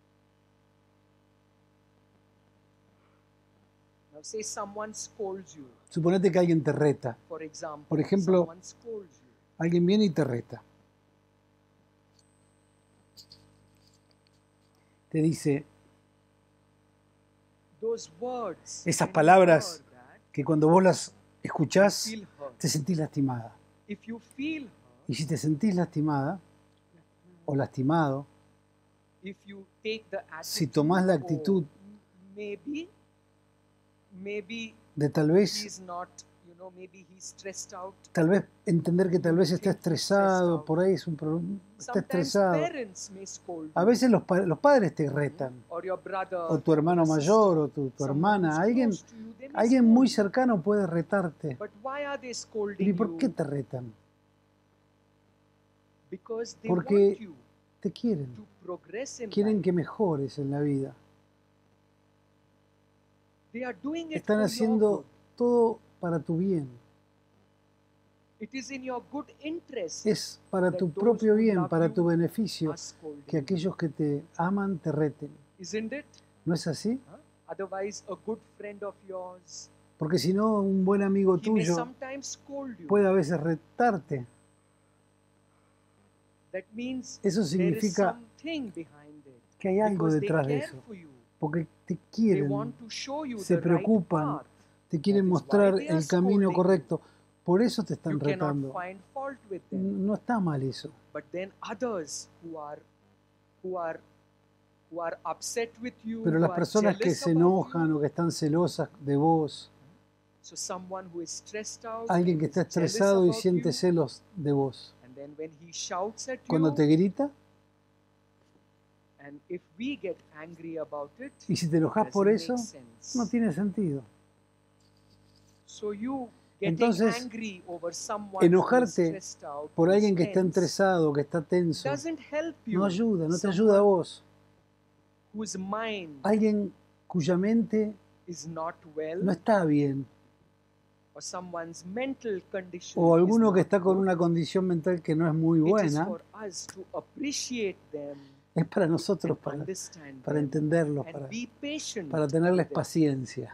Now say someone scolds you.
Suponete que alguien te reta.
For example,
Por ejemplo,
someone scolds you.
Alguien viene y te reta. Te dice
Those words,
esas
when you
palabras
hear that,
que cuando vos las escuchás
you feel hurt.
te sentís lastimada.
If you feel hurt,
Y si te sentís lastimada o lastimado,
if you take the
si
attitude,
tomás la
"Oh,
actitud
maybe, maybe
de tal vez,
he's not, you know, maybe he's stressed out.
tal vez entender que tal vez está
Think he's
estresado,
stressed
por ahí es un problema, está
Sometimes
estresado.
parents may scold
A
you,
veces los, pa- los padres te retan,
or your brother,
o tu hermano
or your
mayor, o
sister,
tu, tu
someone
hermana,
who's
alguien,
close to you, they may
alguien
scold
muy
you.
cercano puede retarte.
But why are they
¿Y
scolding
por qué
you?
te retan?
Because they
Porque
want you
te quieren,
to progress in
quieren
life.
que mejores en la vida.
They are doing it
Están
for your
haciendo
good.
todo para tu bien.
It is in your good interest
Es para
that
tu
those
propio
who
bien,
love
para
you
tu beneficio,
are scolding
que
you.
aquellos que te aman te reten.
Isn't it?
¿No es así?
Huh? Otherwise, a good friend of yours,
Porque si no, un buen amigo
he may
tuyo
sometimes scold you.
puede a veces retarte.
That means
Eso
there is
significa
something behind it.
que hay algo
Because they
detrás de
care
eso.
for you.
Porque te
They
quieren,
want to show you
se
the right
preocupan,
path.
te quieren
That is why
mostrar
they are
el camino
scolding
correcto. Por eso te
You
están
cannot
retando.
find fault with them.
No está mal eso.
But then others who are who are who are upset with you,
Pero
who
las
are
personas que
jealous
se
about
enojan
you,
o que están celosas de vos,
so someone who is stressed out,
alguien que está
is jealous
estresado y
about
siente
you,
celos de vos,
and then when he shouts at
cuando
you,
te grita,
and if we get angry about it,
y si te enojas
doesn't
por
make
eso,
sense.
no tiene sentido.
So you getting
Entonces,
angry over someone who is
enojarte
stressed out,
por
who is
alguien que está
tense,
estresado, que está tenso,
doesn't help you.
no ayuda, no te ayuda a vos.
Whose mind
Alguien cuya mente
is not well,
no está bien,
or someone's mental condition
o
is
alguno que
not
está con
good,
una condición mental que no es muy
it is
buena,
for us to appreciate them
es para nosotros,
and
para,
understand
para
them
entenderlos,
and
para,
be patient
para tenerles
with them.
paciencia.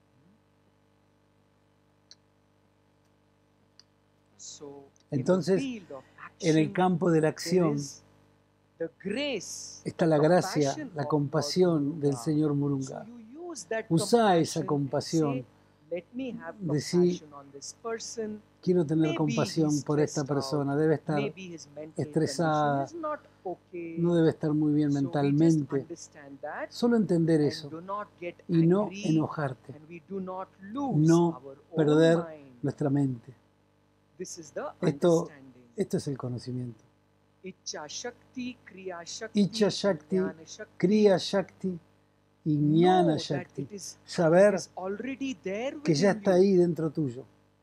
So,
Entonces,
in the field of
En el
action,
campo de la
there
acción
is the grace,
está
the
la gracia,
compassion
la
of
compasión
Lord
del
Murunga.
Señor
So
Murunga.
you use that
Usá esa
compassion and
compasión.
say, let me have
Decí,
compassion on this person.
quiero tener
Maybe
compasión
he's
por esta
stressed
persona,
out.
debe estar
Maybe his mental
estresada,
condition is not okay.
no debe estar muy bien
So we just
mentalmente.
understand that
Solo entender
and
eso
do not get
y no
angry,
enojarte,
and we do not lose
no
our own
perder
mind.
nuestra mente.
This is the
Esto,
understanding.
esto es el conocimiento.
Icha Shakti, Kriya Shakti,
Icha Shakti,
Jnana Shakti.
Kriya Shakti y
Know
Jnana
that
Shakti.
it is, it
Saber
is already there
que ya
within
está
you.
ahí dentro tuyo.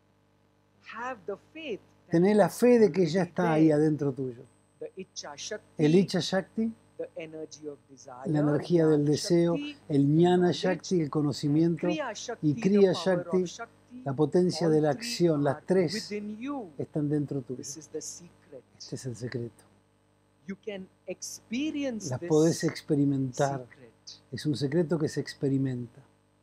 have the faith that
Tené
it
la
is
fe de que ya
already
está ahí
there.
adentro tuyo.
The Ichcha
El
Shakti,
Icha Shakti,
the energy of desire,
la energía del
Jnana
deseo,
Shakti,
el
the
Jnana
knowledge,
Shakti, el
and
conocimiento,
Kriya
y
Shakti, the
Kriya
power of
Shakti,
Shakti,
la potencia de
all
la
three
acción. Las
are
tres
within you.
están dentro tuyo.
This is the secret.
Este es el secreto.
You can experience
Las
this
podés experimentar.
secret.
Es un secreto que se experimenta.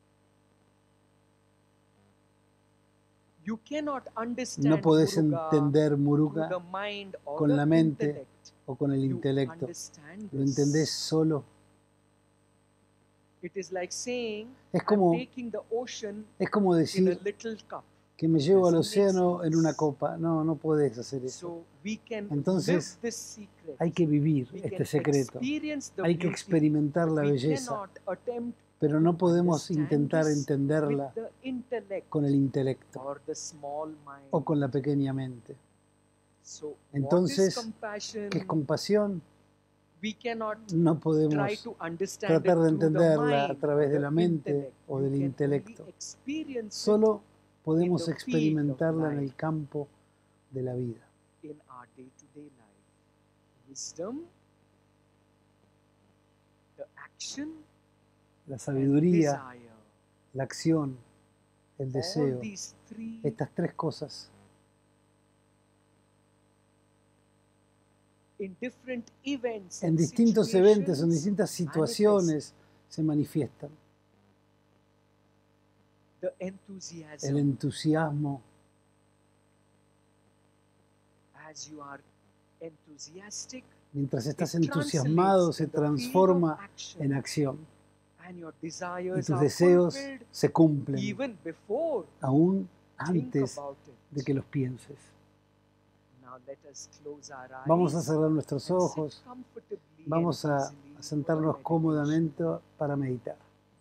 You cannot
No
understand
podés
Muruga
entender
through
Muruga
the mind or
con
the
la mente
intellect.
o con el
You
intelecto.
understand
Lo entendés
this.
solo.
It is like saying,
Es como,
I'm taking the ocean
es como
in a
decir
little cup.
que me llevo al
Doesn't make
océano en una
sense.
copa. No, no podés hacer eso.
So we can
Entonces,
live this secret.
hay que vivir
We
este
can
secreto.
experience the
Hay que
beauty,
experimentar
but
la
we
belleza,
cannot attempt
pero
to
no podemos
understand
intentar
this
entenderla
with the intellect
con el intelecto
or the small mind.
o con la pequeña mente.
So what is
Entonces,
compassion?
¿qué es compasión?
We cannot
No
try
podemos
to understand
tratar de
it through the
entenderla a
mind
través
or
de
the
la mente
intellect.
o
You
del
can only
intelecto.
experience it
Solo podemos
in the field of
experimentarla en el
life.
campo de la vida.
In our day-to-day life. Wisdom, the action,
La
and
sabiduría,
desire.
la acción, el
All
deseo,
these three
estas tres cosas
in different events
en
and
distintos eventos, en
situations
distintas
manifest.
situaciones se manifiestan.
The
El
enthusiasm,
entusiasmo,
as you are enthusiastic,
mientras estás
it
entusiasmado,
translates
se
in the field of
transforma
action,
en acción
and your
y
desires
tus
are
deseos
fulfilled
se cumplen
even before
aún
think
antes
about
de
it.
que los pienses.
Now let us close our
Vamos a
eyes
cerrar nuestros
and sit
ojos,
comfortably
vamos
and
a,
easily
a
for
sentarnos
meditation.
cómodamente para meditar.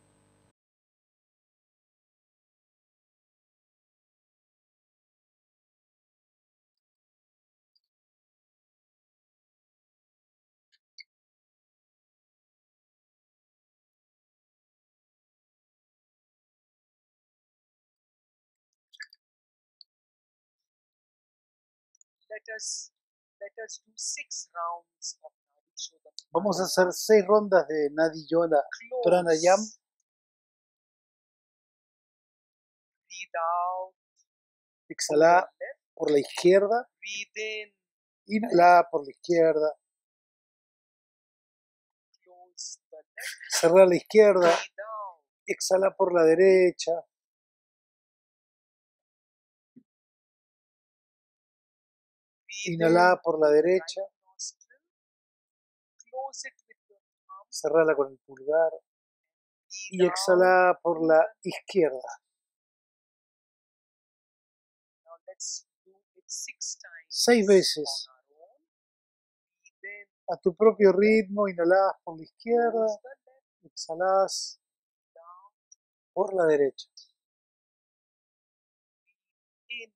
Let us let us do six rounds of Nadi Shodham.
Vamos a hacer seis rondas de Nadi Yoga Pranayam.
Close. Breathe out.
Exhala
Left.
por la izquierda,
Breathe in.
inhala por la izquierda,
Close the left.
cerrar la izquierda,
Breathe out.
exhala por la derecha,
Breathe
inhala
in
por la
with the
derecha,
right nostril. Close it with your thumb.
cerrala con el pulgar y
Breathe out.
exhala por la izquierda.
Now let's do it six times
Seis veces
on our own. Breathe in.
a tu propio ritmo, inhalás por la izquierda,
Close the left.
exhalás
Down.
por la derecha.
In.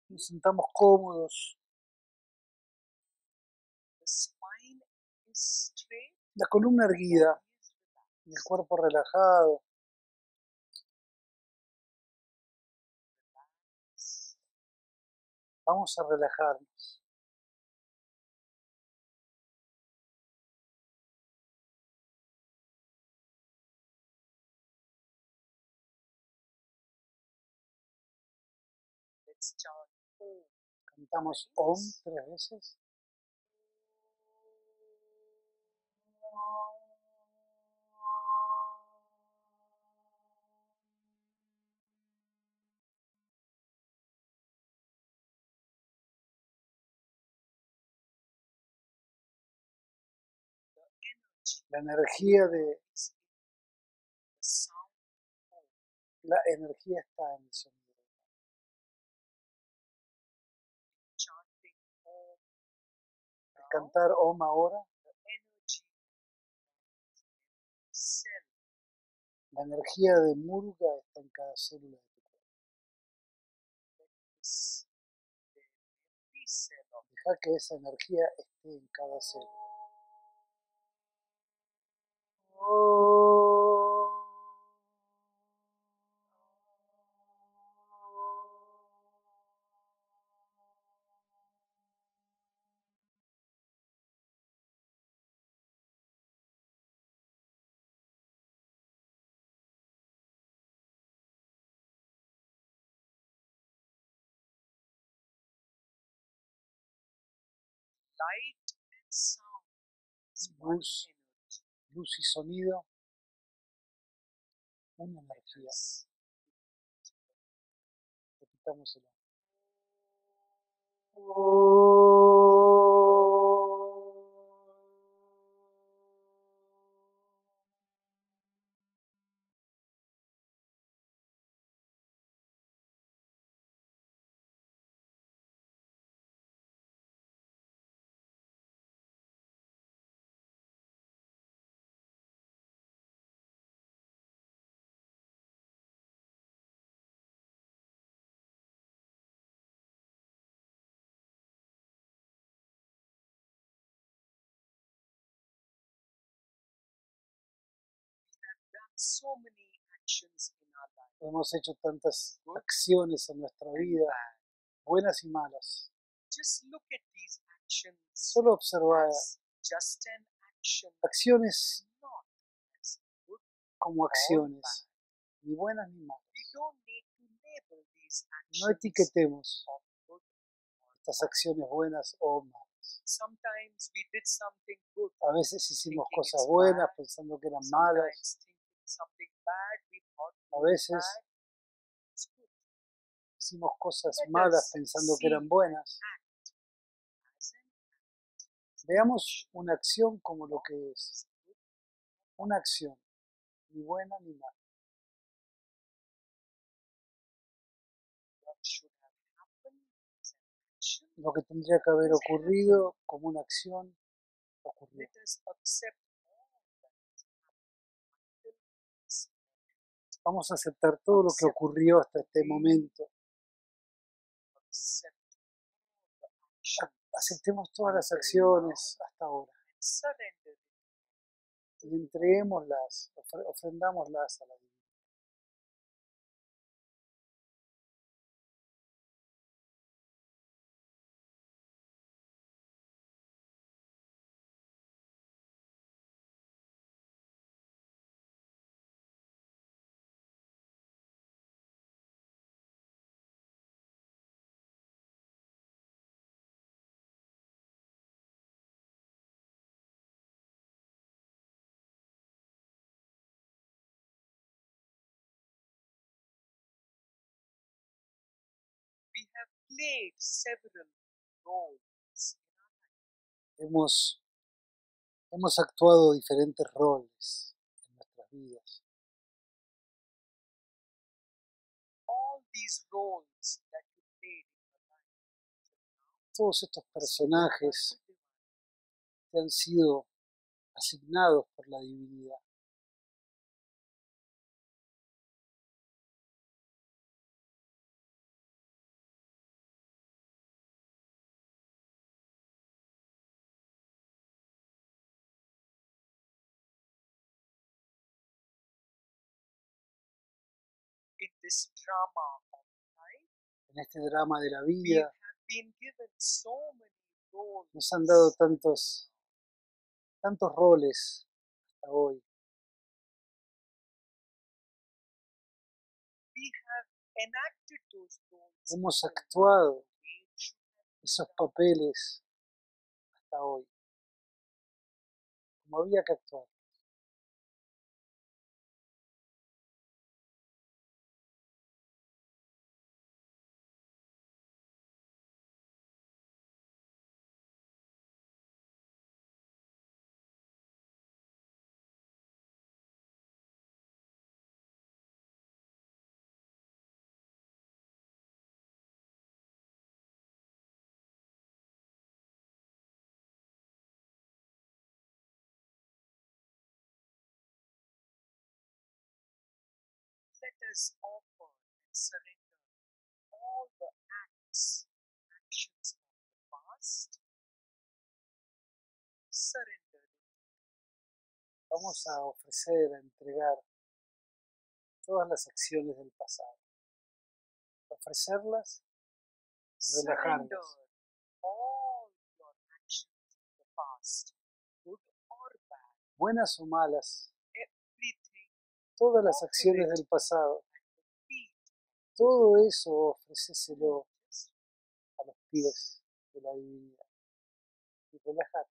Nos sentamos cómodos.
The spine is straight.
La columna erguida.
Body is
Y el
relaxed.
cuerpo relajado.
Relax.
Vamos a relajarnos.
Let's chant Om.
Cantamos Om tres veces. La energía de
Is in the sound Om.
la energía está en el sonido.
Chanting Om.
Al
Now,
cantar Om ahora,
the energy is in the cell.
la energía de Muruga está en cada célula de tu cuerpo.
Is there in every cell of
Deja que esa energía esté en cada célula.
light and sound is one
Luz,
energy.
luz y sonido, una energía.
Yes.
Repitamos el Om.
Done so many actions in our life,
Hemos hecho tantas acciones en nuestra vida,
bad.
buenas y malas.
Just look at these actions
Solo observar
as just an action,
acciones
not as good
como
or
acciones,
bad.
ni buenas ni
We
malas.
don't need to label these
No
actions
etiquetemos
of good or
estas
bad.
acciones buenas o malas.
Sometimes we did something good,
A veces hicimos
thinking
cosas
it's
buenas
bad.
pensando que eran malas.
Sometimes thinking something bad, we thought
A
it was
veces
bad. It's good.
hicimos cosas
Let
malas
us
pensando que
see
eran buenas.
act as an
Veamos una acción como lo que es. Una acción, ni buena ni mala.
what should have happened as an action.
Lo que tendría que haber ocurrido como una acción, ocurrió.
Let us accept all that has happened until this moment.
Vamos a aceptar todo lo que ocurrió hasta este momento.
Accept all the actions
Aceptemos todas las
until
acciones hasta ahora
now and surrender it.
y entreguémoslas, ofre- ofrendámoslas a la divinidad.
We have played several roles in our life.
Hemos, hemos actuado diferentes roles en nuestras vidas.
All these roles that you played in your life till now,
Todos estos
spoken by
personajes
the divine,
que han sido asignados por la divinidad.
in this drama of life,
En este drama de la
we
vida
have been given so many roles.
nos han dado tantos, tantos roles hasta hoy.
We have enacted those roles.
Hemos
till
actuado
now. It should have been
esos
done.
papeles hasta hoy, como había que actuar.
Let us offer and surrender all the acts, actions of the past. Surrender.
Vamos a ofrecer, a entregar todas las acciones del pasado. Ofrecerlas,
Surrender
relajarnos.
all your actions of the past, good or bad,
Buenas o malas,
everything
todas las
offer
acciones
it
del pasado,
at the feet.
todo eso ofrecéselo
Just
a los pies de la divinidad. Y relajarte.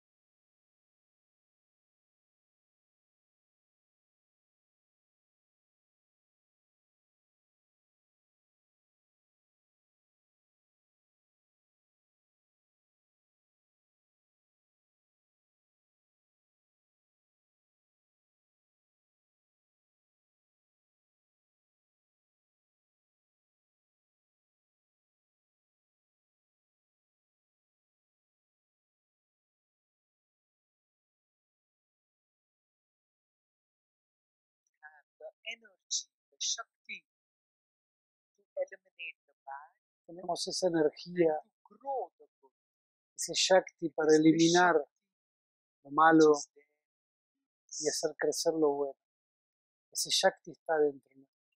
have the energy, the Shakti to eliminate the bad
Tenemos esa
and
energía,
to grow the good.
ese Shakti para
Is the
eliminar
Shakti
lo malo
which is there.
y hacer crecer lo bueno. Ese Shakti está dentro de nosotros.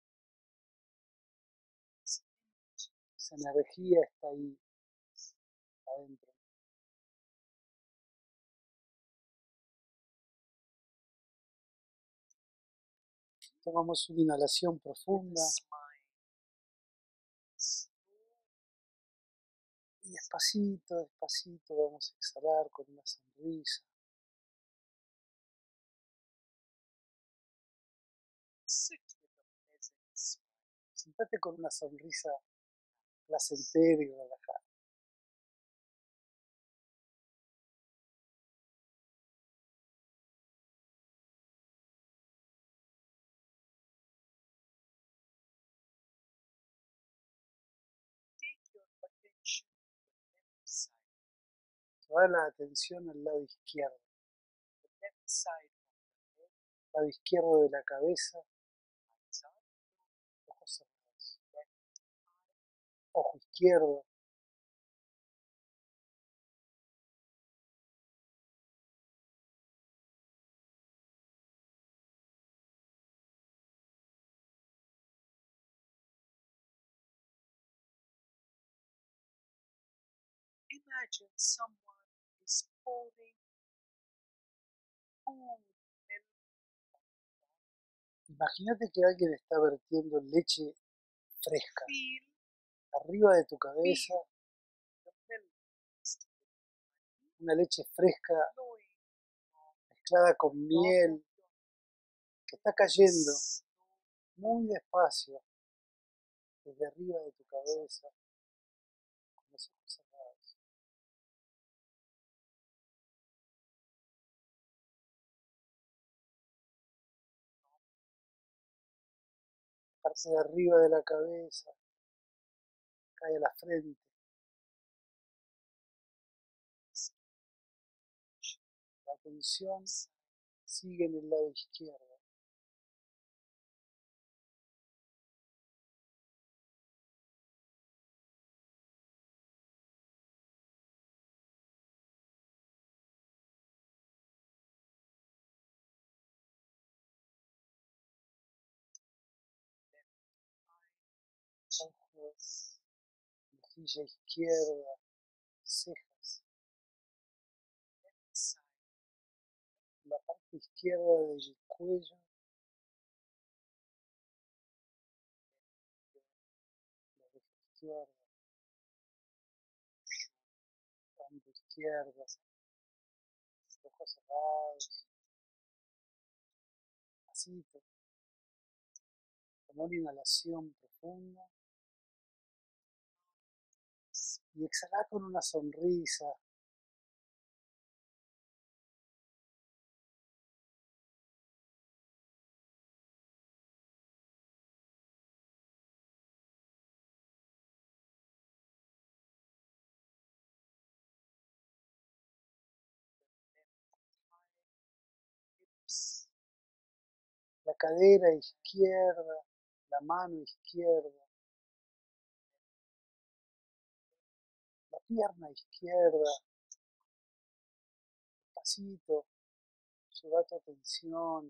Esa energía está ahí, adentro. Tomamos una inhalación
With a
profunda
smile.
y despacito, despacito vamos a exhalar con una sonrisa.
Sit with a pleasant smile.
Sentate con una sonrisa placentera y relajada.
Take your attention to the left side.
Lleva la atención al lado izquierdo,
The left side of the head,
lado izquierdo de la cabeza,
eyes up,
ojos cerrados.
left
Ojo izquierdo,
imagine someone is pouring food, milk,
imagínate que alguien está vertiendo leche fresca
feel,
arriba de tu cabeza,
the milk mixed with honey
una leche fresca
flowing from
mezclada con
top
miel
of your
que está cayendo
slow
muy despacio desde arriba de tu cabeza con los ojos cerrados. La parte de arriba de la cabeza cae a la frente. La atención sigue en el lado izquierdo.
ojos,
mejilla izquierda, cejas,
side,
la parte izquierda del cuello, la oreja izquierda, hombro izquierdo, ojos cerrados, pasito, como una inhalación profunda y exhalar con una sonrisa.
hips,
La cadera izquierda, la mano izquierda, la pierna izquierda, despacito, lleva tu atención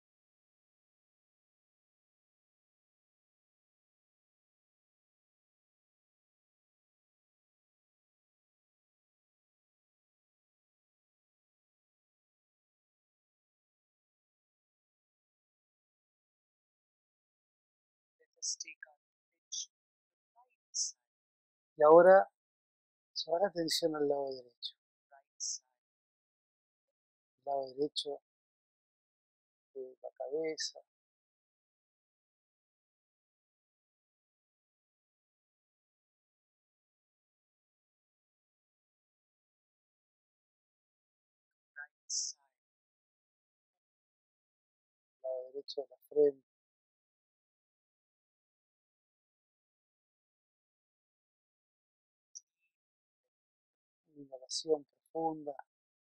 let us take our attention to the right side,
y ahora lleva la atención al lado derecho.
right side,
El lado derecho de la cabeza,
right side,
el lado derecho de la frente, una inhalación profunda,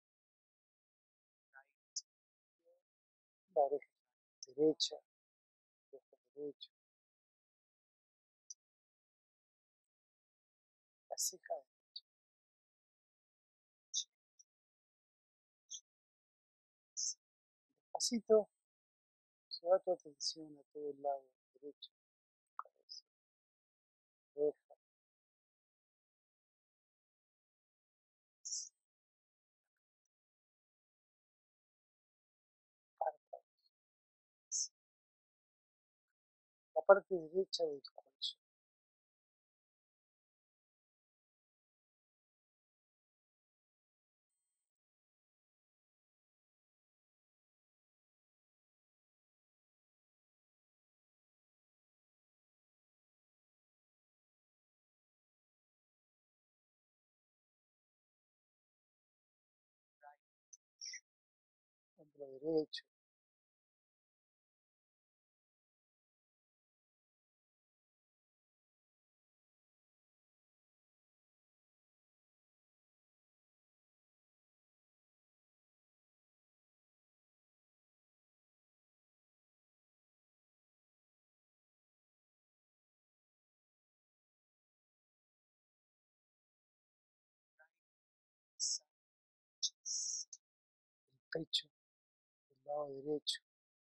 right,
la oreja derecha, el ojo derecho, la ceja derecha. Despacito, lleva tu atención a todo el lado derecho, cabeza, oreja, párpados, la parte derecha del cuello. Hombro derecho,
side, chest,
el pecho del lado derecho,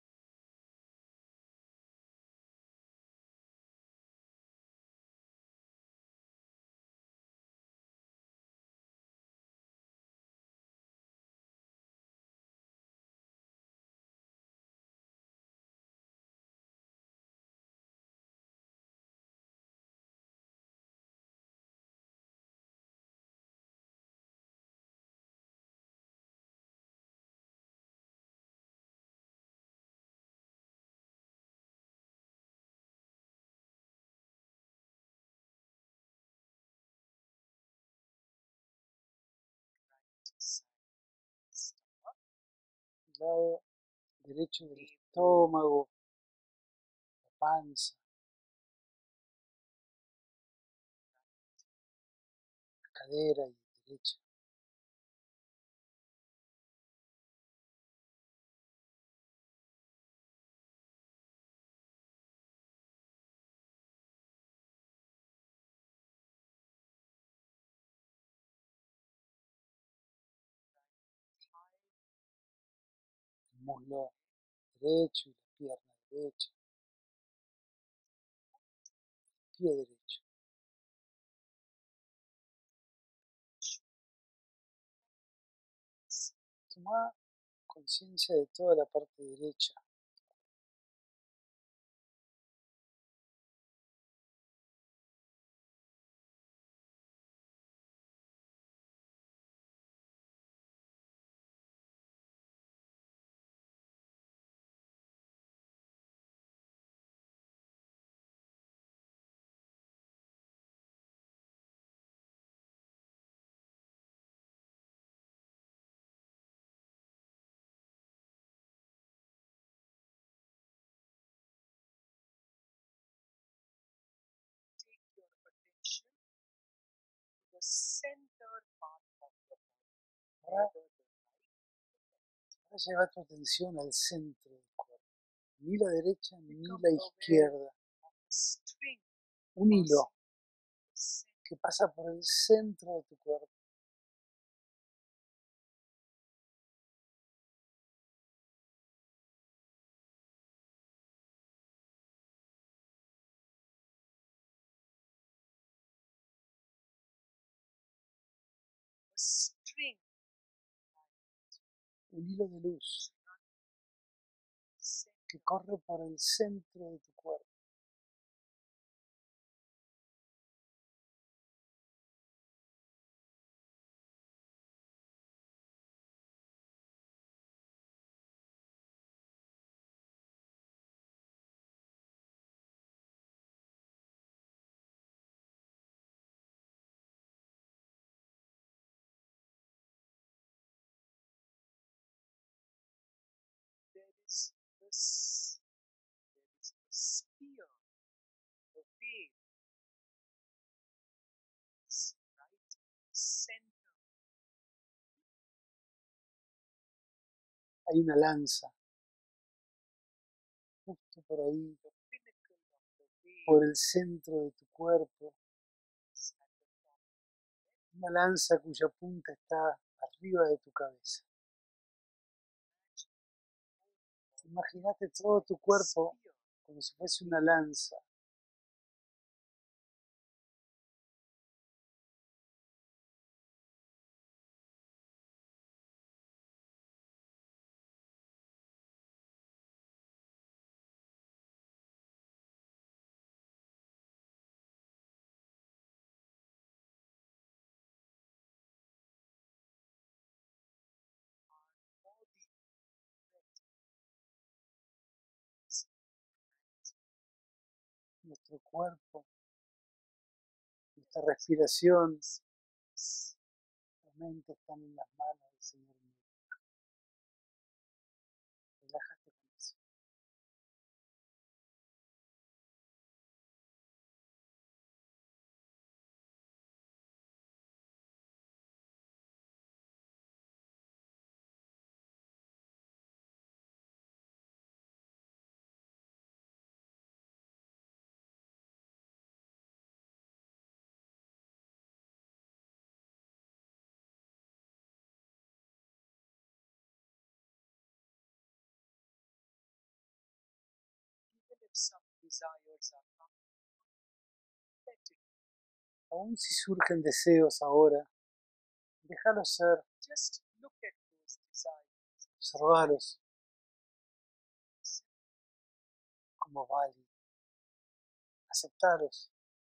side, stomach,
el lado derecho del estómago, la panza, la cadera y derecha,
thigh,
el muslo derecho y la pierna derecha, pie derecho. Toma conciencia de toda la parte derecha.
Take your attention to the center part of the body,
Ahora,
whether the
ahora lleva tu atención al centro del cuerpo. Ni la derecha ni
become
la
aware
izquierda.
of the string
Un hilo
passing the center.
que pasa por el centro de tu cuerpo.
The string
Un hilo de luz
center.
que corre por el centro de tu cuerpo.
There is this, there is the spear, the wave, is right center.
Hay una lanza justo por ahí,
The pinnacle of the wave
por el centro de tu cuerpo.
is at the top.
Una lanza cuya punta está arriba de tu cabeza. Imagínate todo tu cuerpo
Spear
como si fuese una lanza.
body breath is right.
Nuestro cuerpo, nuestra respiración, la mente están en las manos del Señor mío. Relájate con eso.
Even if some desires are coming, let it.
Aún si surgen deseos ahora, déjalos ser,
Just look at those desires.
observalos como válidos, aceptaros.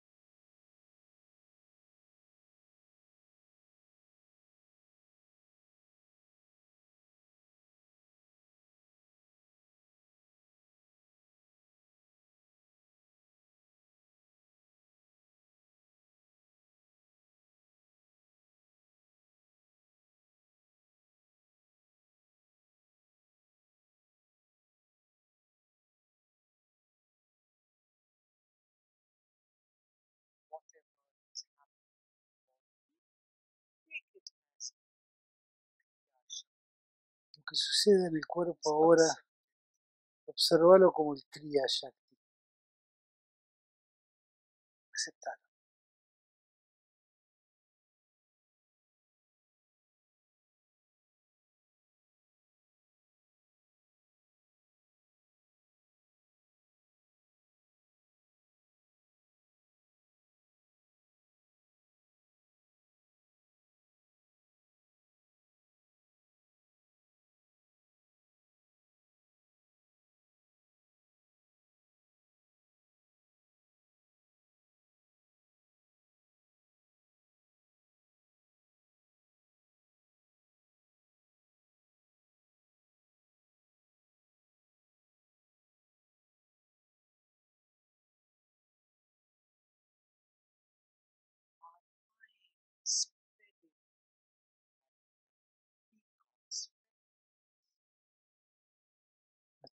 Whatever is happening in the body, take it as Kriya Shakti.
Lo que sucede en el cuerpo
It's
ahora,
accepted.
observalo como el Kriya Shakti. Aceptalo.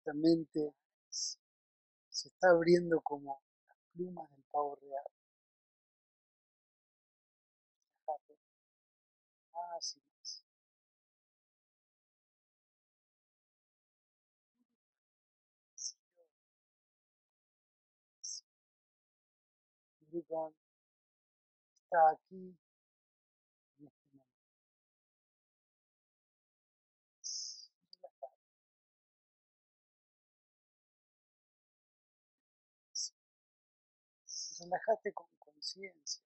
Esta mente se está abriendo como las plumas del pavo real. Fíjate, más y más. Gurukhan está aquí en este momento. Relájate con conciencia.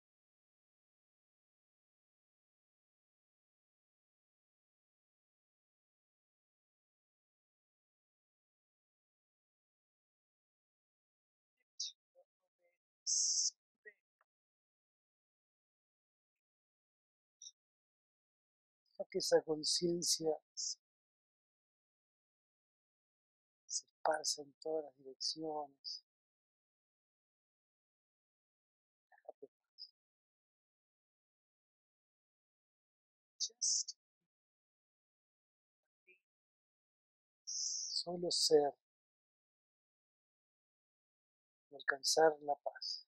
Deja que esa conciencia se esparza en todas las direcciones. Déjate paz.
Just
Solo ser y alcanzar la paz.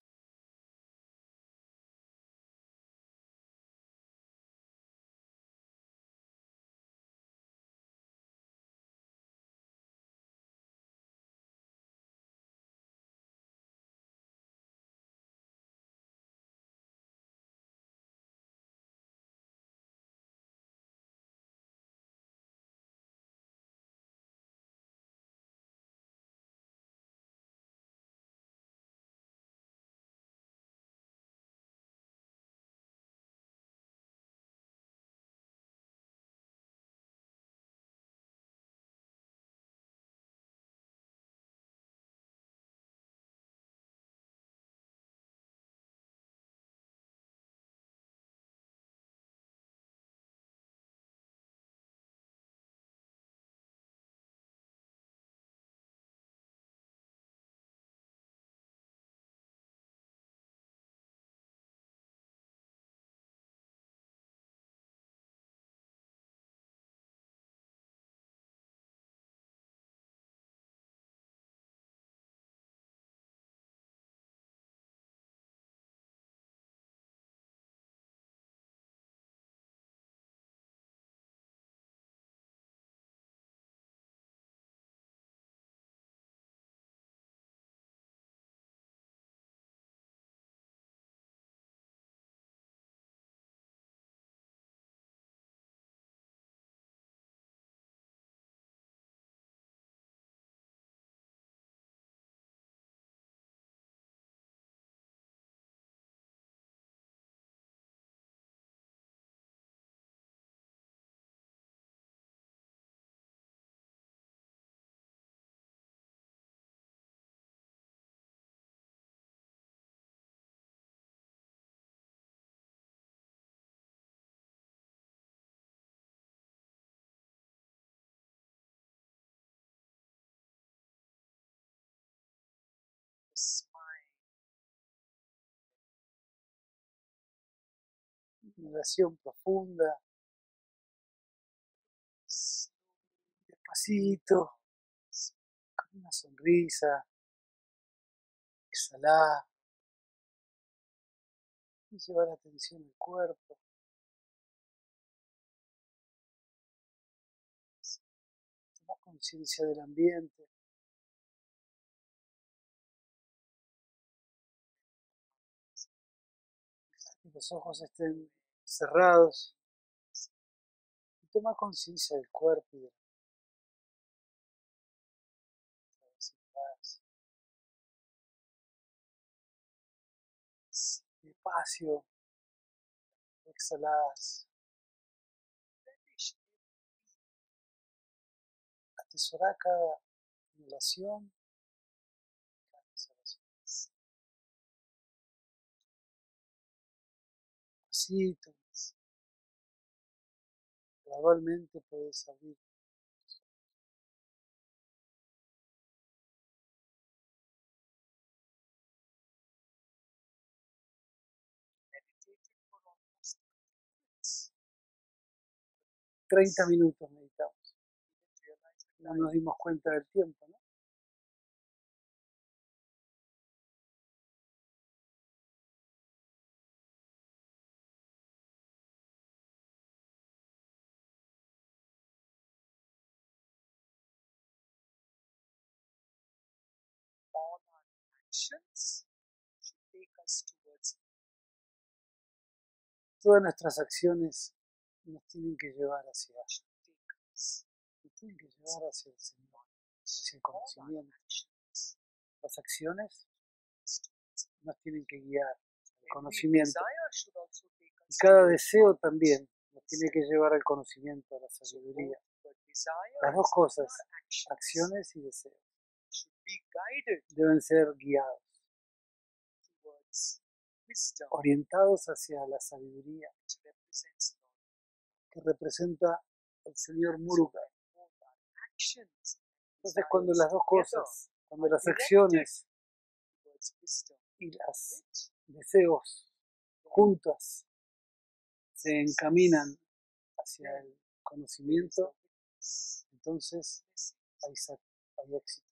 smile.
Inhalación profunda. Despacito. Con una sonrisa. Exhalar. Y llevar la atención al cuerpo. Tomar conciencia del ambiente. Dejar que los ojos estén cerrados. Y toma conciencia del cuerpo y de la paz. Despacio. Exhalas. Atesorar cada inhalación. Cada exhalación. Despacito. Gradualmente puedes abrir.
Meditated for almost twenty minutes.
treinta minutos meditamos.
Didn't realize the
no nos dimos cuenta del tiempo, ¿no?
All our actions should take us towards
Todas nuestras acciones nos tienen que llevar hacia
should take us.
nos tienen que llevar hacia el Señor, hacia el conocimiento. Las acciones nos tienen que guiar al
Every
conocimiento.
desire should also take
Y
us
cada
towards
deseo también nos tiene que llevar al conocimiento, a la
So
sabiduría.
both the desires
Las dos
and
cosas,
our actions
acciones y deseos,
should be guided
deben ser guiados,
towards wisdom,
orientados hacia la sabiduría
which represents Lord.
que representa al Señor Muruga.
Both our actions and
Entonces, cuando las dos
desires
cosas, cuando las acciones
towards wisdom,
y los deseos juntas se encaminan hacia el conocimiento, entonces hay, sa- hay éxito.